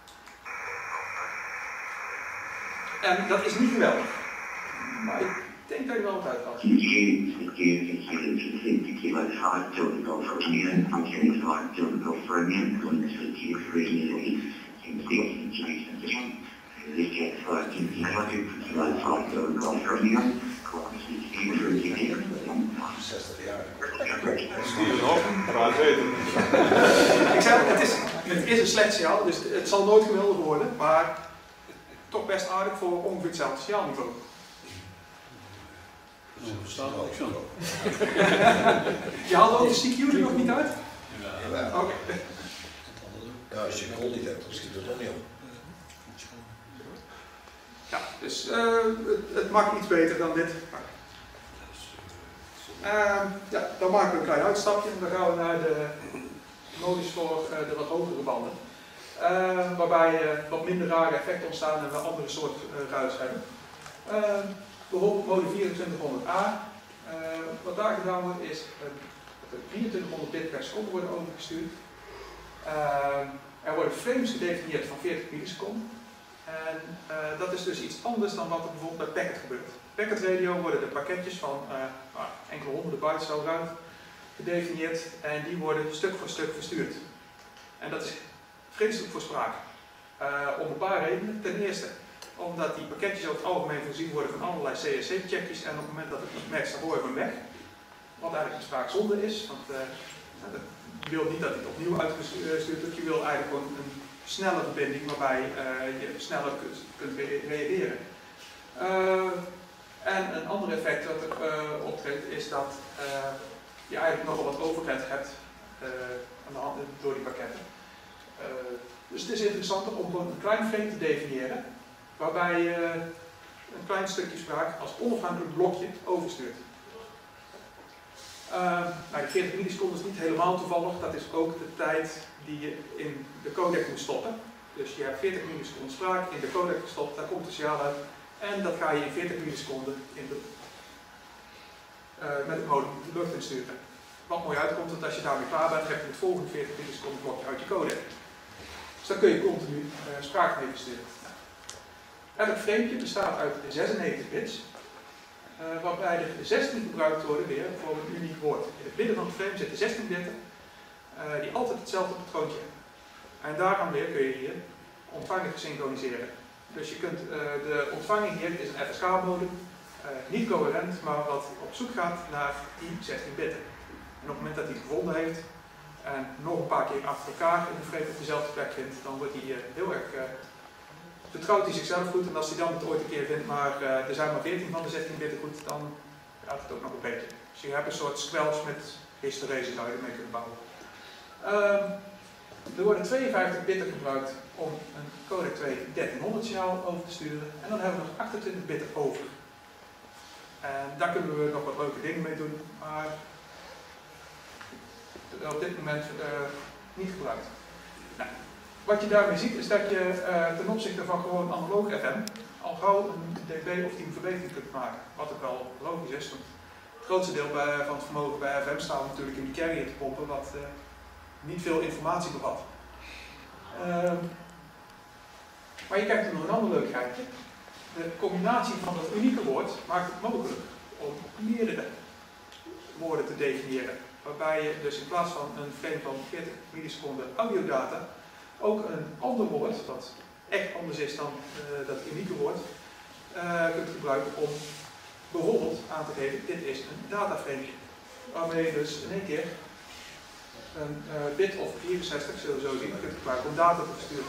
En dat is niet geweldig. Maar ik denk dat je wel wat uitvalt. Steven Hoppen, praat weten. Ik zei, het is een slecht signaal, dus het zal nooit geweldig worden, maar toch best aardig voor ongeveer hetzelfde signaalniveau. Je haalt ook de CQ er nog niet uit? Ja. Oké. Ja, als je een niet hebt, dan schiet het toch niet op. Ja, dus het mag iets beter dan dit. Ja, dan maken we een klein uitstapje en dan gaan we naar de modus voor de wat hogere banden. Waarbij wat minder rare effecten ontstaan en we andere soort ruis hebben. Bijvoorbeeld mode 2400A. Wat daar gedaan wordt is dat er 2400 bit per seconde worden overgestuurd. Er worden frames gedefinieerd van 40 milliseconden. En dat is dus iets anders dan wat er bijvoorbeeld bij packet gebeurt. Packet radio worden de pakketjes van enkele honderden bytes zo ruim gedefinieerd en die worden stuk voor stuk verstuurd. En dat is vreselijk voor spraak. Om een paar redenen. Ten eerste omdat die pakketjes over het algemeen voorzien worden van allerlei CSC-checkjes en op het moment dat het iets matcht, dan hoor je hem weg. Wat eigenlijk een spraakzonde is, want je wil niet dat het opnieuw uitgestuurd wordt, je wil eigenlijk gewoon een snelle verbinding waarbij je sneller kunt reageren. En een ander effect dat er optreedt is dat je eigenlijk nogal wat overhead hebt aan de hand door die pakketten. Dus het is interessanter om gewoon een klein frame te definiëren waarbij je een klein stukje spraak als onafhankelijk blokje overstuurt. Nou, die 40 milliseconden is niet helemaal toevallig, dat is ook de tijd die je in de codec moet stoppen. Dus je hebt 40 milliseconden spraak in de codec gestopt, daar komt het signaal uit en dat ga je in 40 milliseconden in met het modem de lucht insturen. Wat mooi uitkomt, dat als je daarmee klaar bent, heb je het volgende 40 milliseconden blokje uit je codec. Dus dan kun je continu spraak mee versturen. Elk frame bestaat uit 96 bits, waarbij er 16 gebruikt worden weer voor een uniek woord. In het midden van het frame zitten 16 bitten, die altijd hetzelfde patroontje hebben. En daaraan weer kun je hier ontvanger synchroniseren. Dus je kunt, de ontvanging hier is een FSK-modem, niet coherent, maar wat op zoek gaat naar die 16 bitten. En op het moment dat hij het gevonden heeft en nog een paar keer achter elkaar in de frame op dezelfde plek vindt, dan wordt hij heel erg vertrouwt hij zichzelf goed. En als hij dan het ooit een keer vindt, maar er zijn maar 14 van de 16 bitten goed, dan gaat het ook nog een beetje. Dus je hebt een soort squelch met hysterese zou je ermee kunnen bouwen. Er worden 52 bitten gebruikt om een codec 2 1300 signaal over te sturen. En dan hebben we nog 28 bitten over. En daar kunnen we nog wat leuke dingen mee doen, maar op dit moment niet gebruikt. Nou, wat je daarmee ziet is dat je ten opzichte van gewoon analoog FM al gauw een dB of 10 verbetering kunt maken. Wat ook wel logisch is, want het grootste deel van het vermogen bij FM staat natuurlijk in de carrier te pompen, wat niet veel informatie bevat. Maar je kijkt er nog een ander leuk geitje. De combinatie van dat unieke woord maakt het mogelijk om meerdere woorden te definiëren. Waarbij je dus in plaats van een frame van 40 milliseconden audiodata ook een ander woord, dat echt anders is dan dat unieke woord, kunt gebruiken om bijvoorbeeld aan te geven, dit is een dataframe. Waarmee je dus in één keer een bit of 64, zullen we zo zien, kunt gebruiken om data te versturen.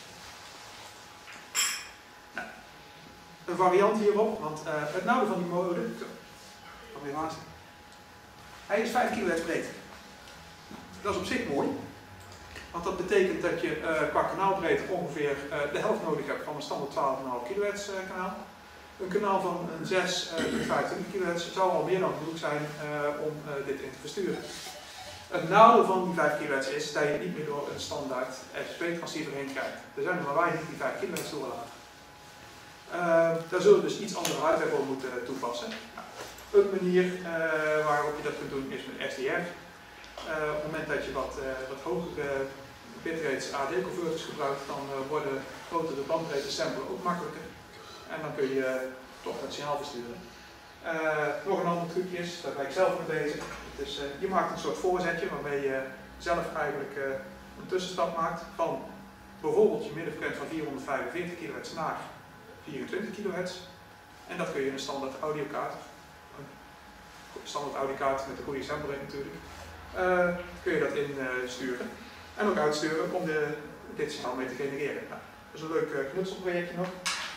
Nou, een variant hierop, want het nadeel van die modem, kan weer haasten. Hij is 5 kHz breed. Dat is op zich mooi, want dat betekent dat je qua kanaalbreedte ongeveer de helft nodig hebt van een standaard 12,5 kHz kanaal. Een kanaal van een 6 tot 25 kHz zou al meer dan genoeg zijn om dit in te versturen. Het nadeel van die 5 kHz is dat je niet meer door een standaard SSB-transceiver heen krijgt. Er zijn er maar weinig die 5 kHz doorlaten. Daar zullen we dus iets andere hardware voor moeten toepassen. Een manier waarop je dat kunt doen is met SDR. Op het moment dat je wat hogere bitrates AD-converters gebruikt, dan worden grotere bandbreedte samplen ook makkelijker. En dan kun je toch het signaal versturen. Nog een ander trucje is, daar ben ik zelf mee bezig. Dus je maakt een soort voorzetje waarmee je zelf eigenlijk een tussenstap maakt van bijvoorbeeld je middenfrequentie van 445 kHz naar 24 kHz. En dat kun je in een standaard audiokaart, met een goede sampler natuurlijk, kun je dat insturen. En ook uitsturen om dit signaal mee te genereren. Nou, dat is een leuk knutselprojectje nog.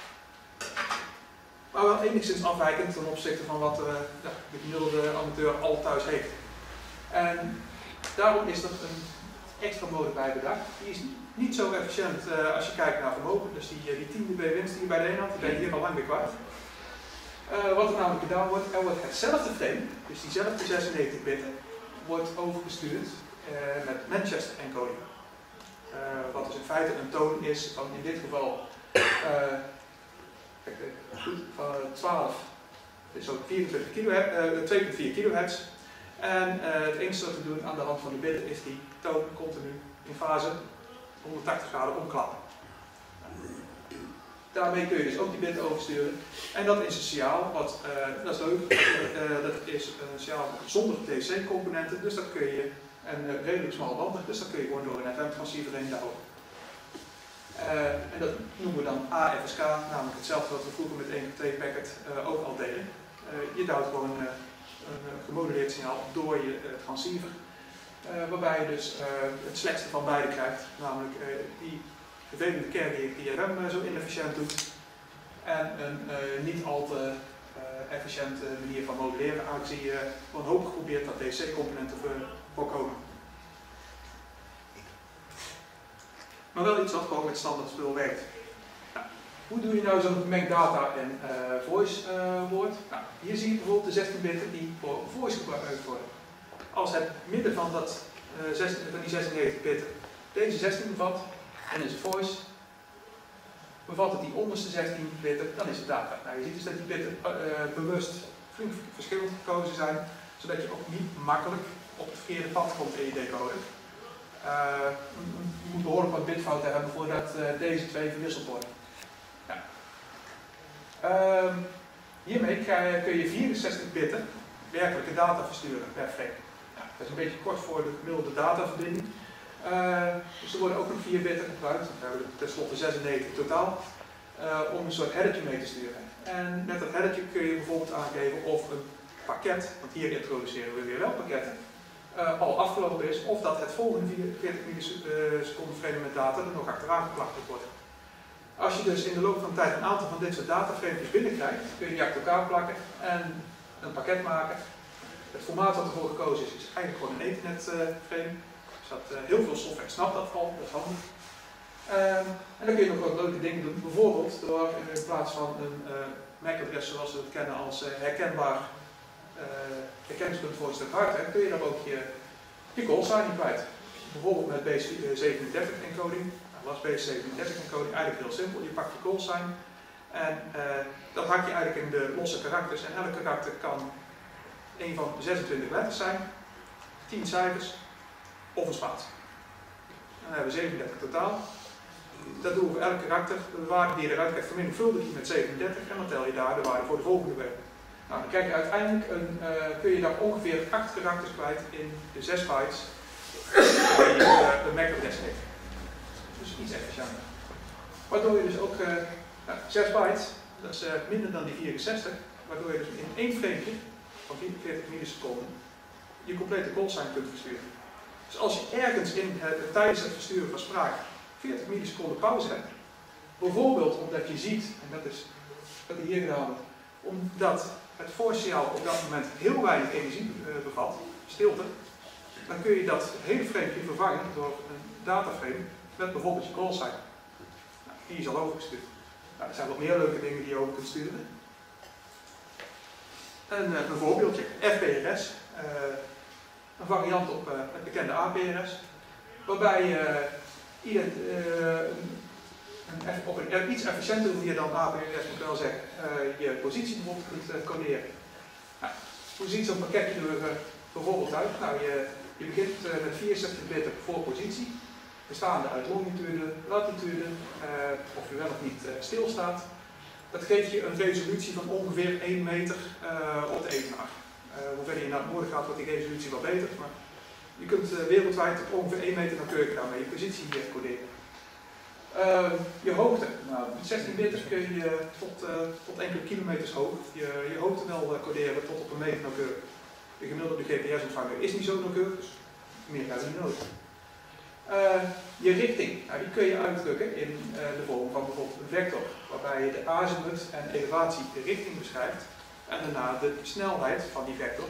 Maar wel enigszins afwijkend ten opzichte van wat de gemiddelde amateur al thuis heeft. En daarom is er een extra mode bij bedacht. Die is niet zo efficiënt als je kijkt naar vermogen. Dus die 10 dB winst die je bij de een had, die ben je hier al lang weer kwijt. Wat er namelijk gedaan wordt, er wordt hetzelfde frame, dus diezelfde 96 bitten, wordt overgestuurd met Manchester encoding. Wat dus in feite een toon is van in dit geval 12, dus ook 2,4 kHz. En het enige wat we doen aan de hand van de bitten is die toon continu in fase 180 graden omklappen. Daarmee kun je dus ook die bit oversturen. En dat is een signaal, dat is leuk, dat is een signaal zonder DC-componenten, dus dat kun je, en redelijk smalbandig, dus dat kun je gewoon door een FM-transceiver heen douwen. En dat noemen we dan AFSK, namelijk hetzelfde wat we vroeger met 1.2-packet ook al deden. Je douwt gewoon een gemoduleerd signaal door je transceiver, waarbij je dus het slechtste van beide krijgt, namelijk die vervelende kern die FM zo inefficiënt doet en een niet al te efficiënte manier van moduleren, aangezien je wanhopig probeert dat DC-component te voorkomen. Maar wel iets wat gewoon met standaard spul werkt. Nou, hoe doe je nou zo'n gemengd data en voice woord? Nou, hier zie je bijvoorbeeld de 16 bitten die voor voice gebruikt worden. Als het midden van die 96 bitten deze 16 bevat, dan is het voice. Bevat het die onderste 16 bitten, dan is het data. Nou, je ziet dus dat die bitten bewust flink verschillend gekozen zijn, zodat je ook niet makkelijk op het verkeerde pad komt in je decoder. Je moet behoorlijk wat bitfouten hebben voordat deze twee verwisseld worden. Ja. Hiermee kun je 64 bitten werkelijke data versturen per frame. Ja, dat is een beetje kort voor de gemiddelde dataverbinding. Dus er worden ook nog 4 bitten gebruikt, we hebben er tenslotte 96 totaal, om een soort headertje mee te sturen. En met dat headertje kun je bijvoorbeeld aangeven of een pakket, want hier introduceren we weer wel pakketten, al afgelopen is, of dat het volgende 40 milliseconden frame met data er nog achteraan geplakt moet worden. Als je dus in de loop van de tijd een aantal van dit soort dataframes binnenkrijgt, kun je die achter elkaar plakken en een pakket maken. Het formaat wat ervoor gekozen is eigenlijk gewoon een Ethernet frame. Dus heel veel software snapt dat al, dat is handig. En dan kun je nog wat leuke dingen doen, bijvoorbeeld door in plaats van een MAC-adres zoals we het kennen als herkenbaar herkenningspunt voor een stuk hardware, kun je daar ook je call sign kwijt. Bijvoorbeeld met base37 encoding. Nou, was base37 encoding eigenlijk heel simpel. Je pakt je call sign en dat hak je eigenlijk in de losse karakters. En elk karakter kan een van 26 letters zijn, 10 cijfers of een spatie. Dan hebben we 37 totaal. Dat doen we voor elk karakter. De waarde die je eruit krijgt vermenigvuldig je met 37 en dan tel je daar de waarde voor de volgende bij. Nou, dan krijg je uiteindelijk kun je daar ongeveer 8 karakters kwijt in de 6 bytes die je de MAC-adres heeft. Dus iets efficiënter. Waardoor je dus ook 6 bytes, dat is minder dan die 64, waardoor je dus in één frame van 40 milliseconden je complete callsign kunt versturen. Dus als je ergens tijdens het versturen van spraak 40 milliseconden pauze hebt, bijvoorbeeld omdat je ziet, en dat is wat hier gedaan wordt, omdat het voorsignaal op dat moment heel weinig energie bevat, stilte, dan kun je dat hele frame vervangen door een dataframe met bijvoorbeeld je callsign. Nou, die is al overgestuurd. Nou, er zijn wat meer leuke dingen die je over kunt sturen. Een voorbeeldje, FPRS, een variant op het bekende APRS, waarbij je op een iets efficiëntere manier dan APRS, moet ik wel zeggen, je positie bijvoorbeeld kunt coderen. Nou, hoe ziet zo'n pakketje er bijvoorbeeld uit? Nou, je begint met 64 bitten voor positie, bestaande uit longitude, latitude, of je wel of niet stilstaat. Dat geeft je een resolutie van ongeveer 1 meter op de evenaar. Hoe verder je naar het noorden gaat, wordt die resolutie wel beter. Maar je kunt wereldwijd op ongeveer 1 meter nauwkeurig daarmee je positie coderen. Je hoogte. Nou, met 16 bit kun je tot enkele kilometers hoog je hoogte wel coderen tot op een meter nauwkeurig. De gemiddelde GPS-ontvanger is niet zo nauwkeurig, dus meer hebben we niet nodig. Je richting, nou, die kun je uitdrukken in de vorm van bijvoorbeeld een vector, waarbij je de azimut en elevatie de richting beschrijft en daarna de snelheid van die vector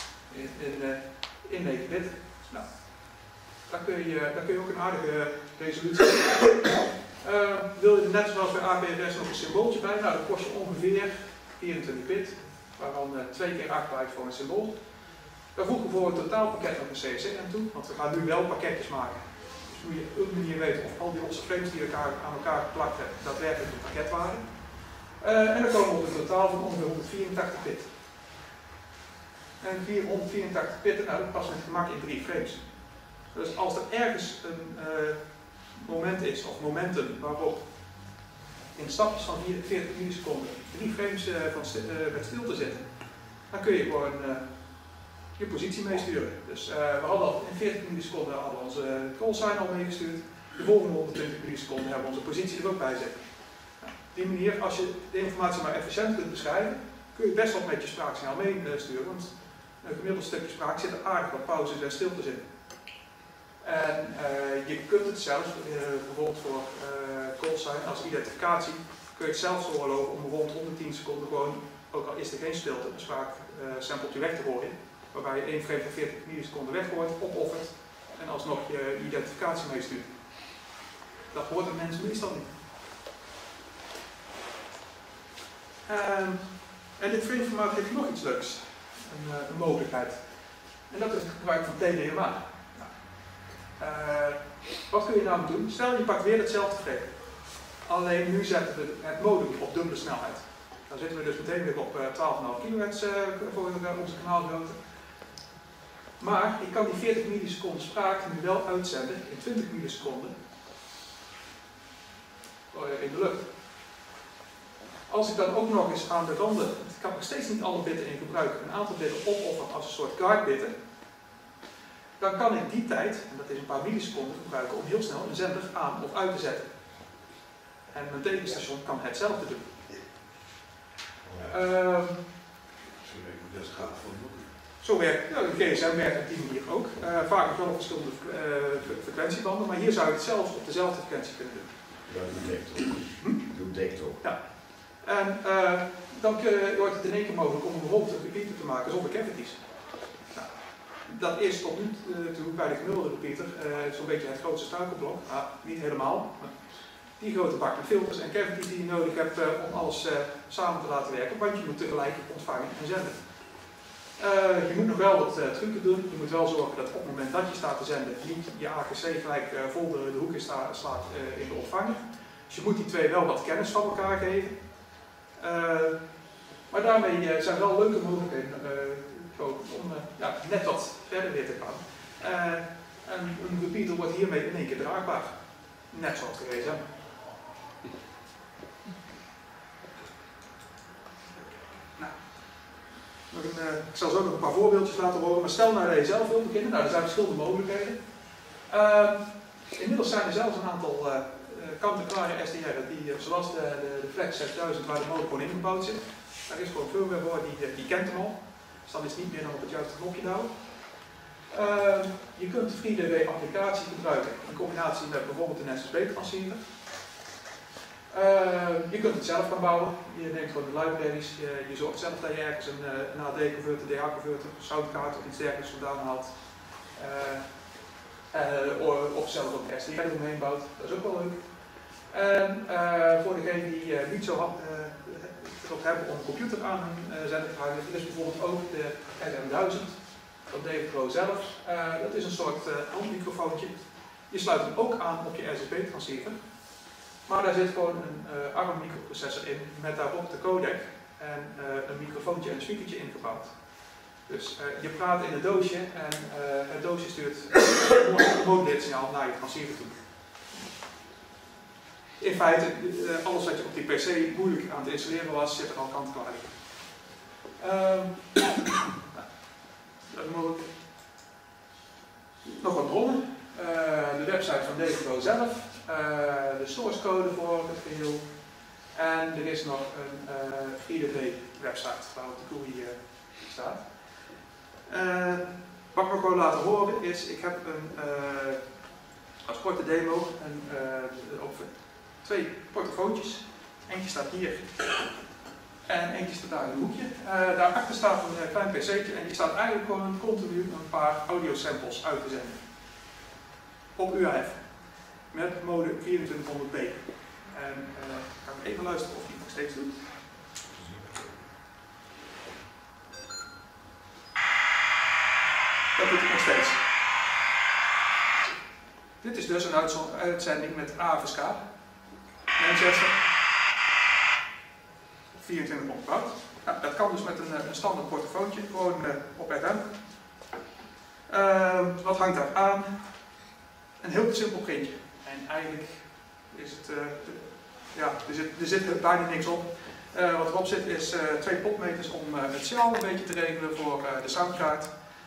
in 9 bit. Nou, daar kun je ook een aardige resolutie wil je er net zoals bij APFS nog een symbooltje bij, nou, dat kost je ongeveer 24 bit, waarvan 2 keer 8 byte voor een symbool. Daar voegen we voor het totaalpakket nog een CSN toe, want we gaan nu wel pakketjes maken. Dus moet je op een manier weten of al die losse frames die aan elkaar geplakt hebben, daadwerkelijk een pakket waren. En dan komen we op een totaal van ongeveer 184 bit. En 484 bit, nou, dat past met gemak in 3 frames. Dus als er ergens een moment is, of momenten, waarop in stapjes van 40 milliseconden 3 frames met stilte zitten, dan kun je gewoon je positie meesturen. Dus we hadden al in 40 milliseconden hadden we onze callsign al meegestuurd. De volgende 120 milliseconden hebben we onze positie er ook bij zitten. Nou, op die manier, als je de informatie maar efficiënt kunt beschrijven, kun je best wel met je spraaksignaal meesturen. Want een gemiddeld stukje spraak zit er aardig wat pauzes en stiltes in. En je kunt het zelfs, bijvoorbeeld voor callsign als identificatie, kun je het zelfs doorlopen om rond 110 seconden gewoon, ook al is er geen stilte, een spraaksampletje weg te gooien. Waarbij je 1 frame van 40 milliseconden weggooit, opoffert en alsnog je identificatie meestuurt. Dat hoort een mens meestal niet. En dit frameformaat heeft nog iets leuks, een mogelijkheid. En dat is het gebruik van TDMA. Wat kun je nou doen? Stel je pakt weer hetzelfde frame. Alleen nu zetten we het modem op dubbele snelheid. Dan zitten we dus meteen weer op 12,5 kHz voor onze kanaalgrootte. Maar ik kan die 40 milliseconden spraak nu wel uitzenden in 20 milliseconden in de lucht. Als ik dan ook nog eens aan de randen, ik kan nog steeds niet alle bitten in gebruiken, een aantal bitten opofferen als een soort guardbitten, dan kan ik die tijd, en dat is een paar milliseconden, gebruiken om heel snel een zender aan of uit te zetten. En mijn tegenstation kan hetzelfde doen. Zo werkt de GSM werkt op die manier ook. Vaak nog wel op verschillende frequentiebanden, maar hier zou je het zelfs op dezelfde frequentie kunnen doen. Doe dector. Ja. En dan wordt het in één keer mogelijk om bijvoorbeeld een repeater te maken zonder cavities. Nou, dat is tot nu toe bij de gemiddelde repeater zo'n beetje het grootste struikelblok. Niet helemaal. Maar die grote bak met filters en cavities die je nodig hebt om alles samen te laten werken, want je moet tegelijk ontvangen en zenden. Je moet nog wel wat trucken doen. Je moet wel zorgen dat op het moment dat je staat te zenden, niet je AGC gelijk vol de hoek in slaat in de ontvanger. Dus je moet die twee wel wat kennis van elkaar geven. Maar daarmee zijn wel leuke mogelijkheden om net wat verder weer te gaan. En een repeater wordt hiermee in één keer draagbaar. Net zoals de GSM. Ik zal zo nog een paar voorbeeldjes laten horen, maar stel nou dat je zelf wilt beginnen. Nou, er zijn verschillende mogelijkheden. Inmiddels zijn er zelfs een aantal kant-en-klare SDR'en die, zoals de Flex 6000, waar de modem gewoon ingebouwd zit. Daar is gewoon firmware voor, die kent hem al. Dus dan is het niet meer dan op het juiste knopje douwen. Je kunt de FreeDB applicatie gebruiken in combinatie met bijvoorbeeld een SSB-transceiver. Je kunt het zelf gaan bouwen. Je neemt gewoon de libraries. Je zorgt zelf dat je ergens een HD-converter, DA-converter, soundkaart of iets dergelijks vandaan haalt. Of zelf ook een SDR eromheen bouwt. Dat is ook wel leuk. En voor degenen die niet zo erop hebben om een computer aan hun zender te hangen, is bijvoorbeeld ook de RM1000 van Dave Pro zelf. Dat is een soort handmicrofoontje. Je sluit hem ook aan op je SSB-transceiver. Maar daar zit gewoon een ARM microprocessor in met daarop de codec en een microfoontje en een speakertje ingebouwd. Dus je praat in het doosje en het doosje stuurt een moduleersignaal naar je transceiver toe. in feite, alles wat je op die PC moeilijk aan het installeren was, zit er al kant-en-klaar in. Nog wat bronnen. De website van Devogo zelf, de source code voor het geheel. En er is nog een FreeDB website waarop de GUI staat. Wat ik nog wil laten horen is, ik heb als korte demo op 2 portofoontjes. Eentje staat hier en eentje staat daar in een hoekje. Daarachter staat een klein pc'tje en die staat eigenlijk gewoon continu een paar audiosamples uit te zenden. Op UHF. Met mode 2400p. En ga ik even luisteren of die het nog steeds doet. Dat doet het nog steeds. Dit is dus een uitzending met AFSK. Manchester. 24 opgebouwd. Ja, dat kan dus met een standaard portofoontje, gewoon op FM. Wat hangt daar aan? Een heel simpel printje. En eigenlijk is het, er zit bijna niks op. Wat erop zit is 2 potmeters om het signaal een beetje te regelen voor de soundkaart.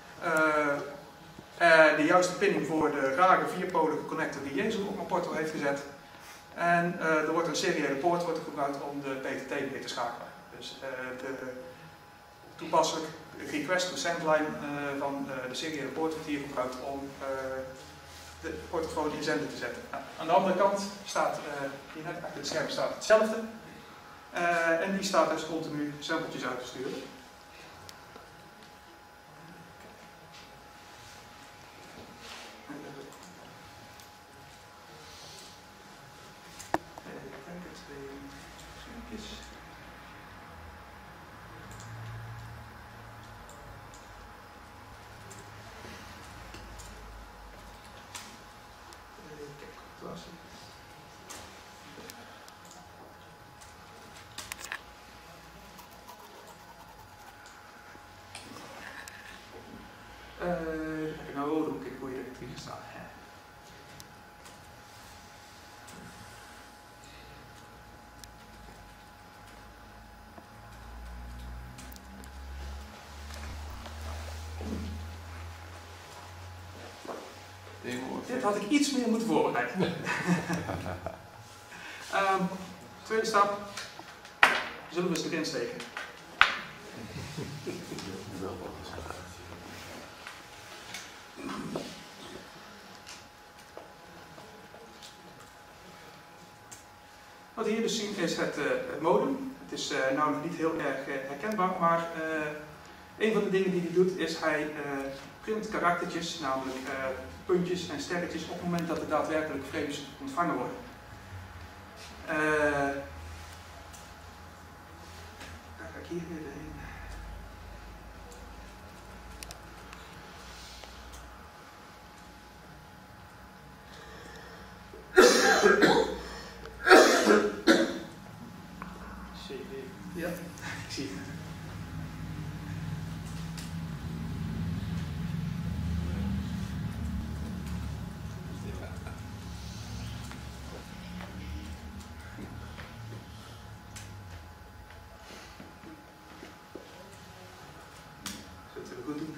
De juiste pinning voor de rare 4-polige connector die Jezus op mijn porto heeft gezet. En er wordt een seriële poort gebruikt om de PTT mee te schakelen. Dus de toepasselijk request to send line van de seriële poort wordt hier gebruikt om de portofoon in zender te zetten. Nou, aan de andere kant staat, hier net achter het scherm staat hetzelfde. En die staat dus continu sampletjes uit te sturen. Nou, dan kijk hoe je er hier staat. Dit had ik iets meer moeten voorbereiden. Tweede stap. Zullen we eens erin steken? Wat we hier dus zien is het modem. Het is nou nog niet heel erg herkenbaar, maar een van de dingen die hij doet is hij print karaktertjes, namelijk puntjes en sterretjes op het moment dat er daadwerkelijk frames ontvangen worden. Daar ga ik hier weer heen. Ja, ik zie het. Zullen we goed doen?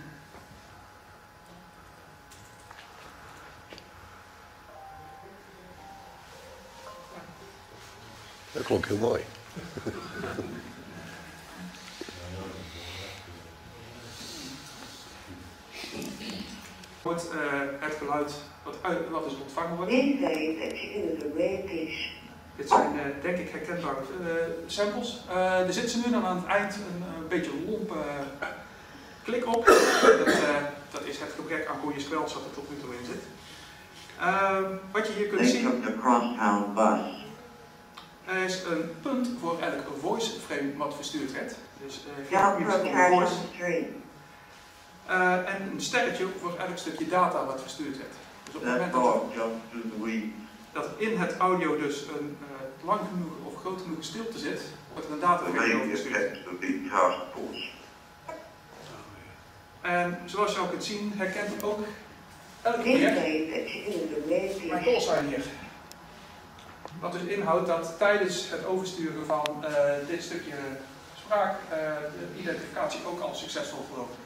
Dat klonk heel mooi. Wordt het geluid wat dus ontvangen wordt. Dit zijn denk ik herkenbare samples. Er zit ze nu dan aan het eind een beetje lompe klik op. Dat is het gebrek aan goede spel wat er tot nu toe in zit. Wat je hier kunt zien. Er is een punt voor elk voice frame wat verstuurd werd. Dus en een sterretje voor elk stukje data wat verstuurd werd. Dus op het moment dat in het audio dus een lang genoeg of groot genoeg stilte zit, wordt er een dataframe overgestuurd. En zoals je ook kunt zien, herkent hij ook elke keer mijn callsign hier. Wat dus inhoudt dat tijdens het oversturen van dit stukje spraak de identificatie ook al succesvol verloopt.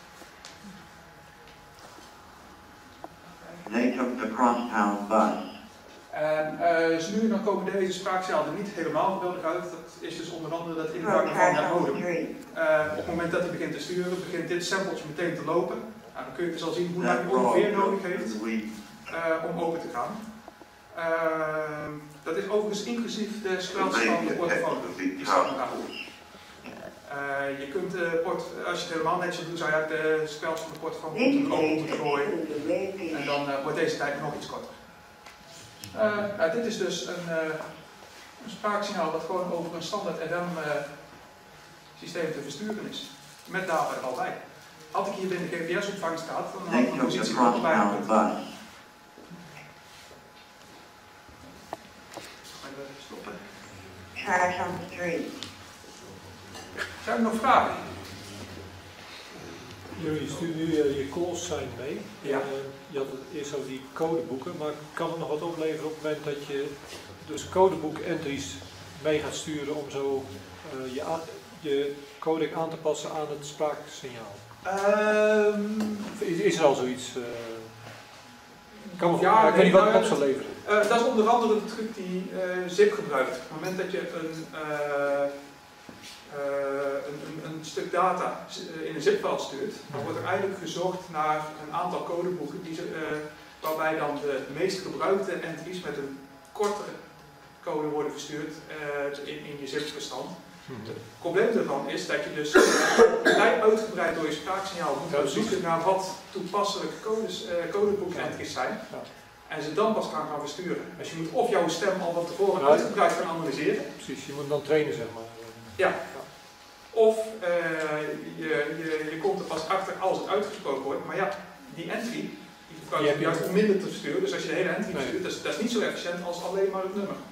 They took the crosstown bus. En dus nu dan komen deze spraaksignaal er niet helemaal geweldig uit. Dat is dus onder andere dat invangen van het modem. Op het moment dat hij begint te sturen, begint dit sampletje meteen te lopen. Nou, dan kun je dus al zien hoe lang hij ongeveer nodig heeft om open te gaan. Dat is overigens inclusief de squelch van de portofoon. Je kunt de als je het helemaal netjes doet, zou je uit de squelch van de portofoon moeten gooien. En dan wordt deze tijd nog iets korter. Dit is dus een spraaksignaal dat gewoon over een standaard FM-systeem te versturen is. Met data er al bij. Had ik hier binnen GPS-opvang staat, dan had ik een positie er bij gekund. Trash on the street. Zijn er nog vragen? Jullie sturen nu je calls zijn mee. Ja. Je had het eerst over die codeboeken, maar kan het nog wat opleveren op het moment dat je dus codeboek entries mee gaat sturen om zo je codec aan te passen aan het spraaksignaal? Is er al zoiets? Kan me Ja, ik weet niet wat het op zal leveren. Dat is onder andere de truc die ZIP gebruikt. Op het moment dat je een stuk data in een zip-file stuurt, dan wordt er eigenlijk gezocht naar een aantal codeboeken waarbij dan de meest gebruikte entries met een kortere code worden verstuurd in je zip-bestand. Het probleem daarvan is dat je dus vrij uitgebreid door je spraaksignaal moet gaan zoeken naar wat toepasselijke codeboek-entries zijn. En ze dan pas gaan versturen. Dus je moet of jouw stem al van tevoren uitgebreid gaan analyseren. Precies, je moet dan trainen, zeg maar. Ja. Of je komt er pas achter als het uitgesproken wordt. Maar ja, die entry, die gebruik je juist om minder te versturen. Dus als je de hele entry verstuurt, dat is niet zo efficiënt als alleen maar het nummer.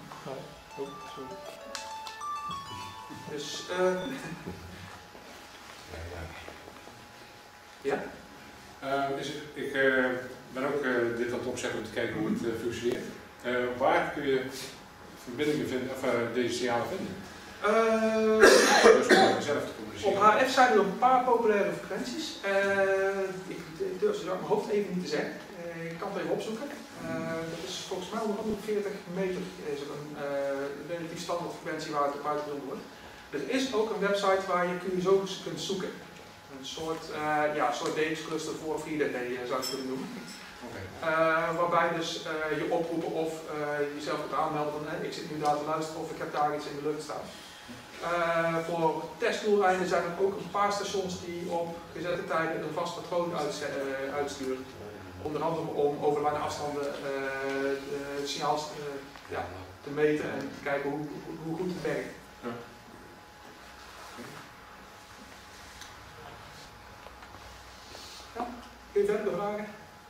Dus, ja? Ik ben ook dit aan het opzetten om te kijken hoe het functioneert. Waar kun je verbindingen vinden, of deze signalen vinden? Op HF zijn er een paar populaire frequenties. Ik durf ze uit mijn hoofd even niet te zeggen. Ik kan het even opzoeken. Dat is volgens mij onder 140 meter is er een relatief standaard frequentie waar het op uitgezonden wordt. Er is ook een website waar je QSO's kunt zoeken. Een soort DX-cluster voor 4DD zou je kunnen noemen. Waarbij dus je oproepen of jezelf kunt aanmelden van ik zit nu daar te luisteren of ik heb daar iets in de lucht staan. Voor testdoeleinden zijn er ook een paar stations die op gezette tijden een vast patroon uitsturen. Onder andere om over lange afstanden de signaals te meten en te kijken hoe goed het werkt. Ja. Ja, kun je verder vragen?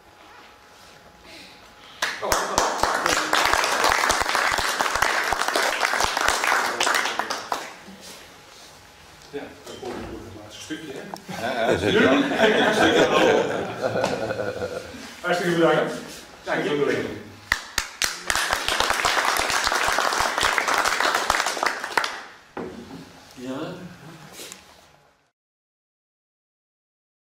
Ja, dat komt het laatste stukje, hè? Ja, Hartstikke bedankt. Ja,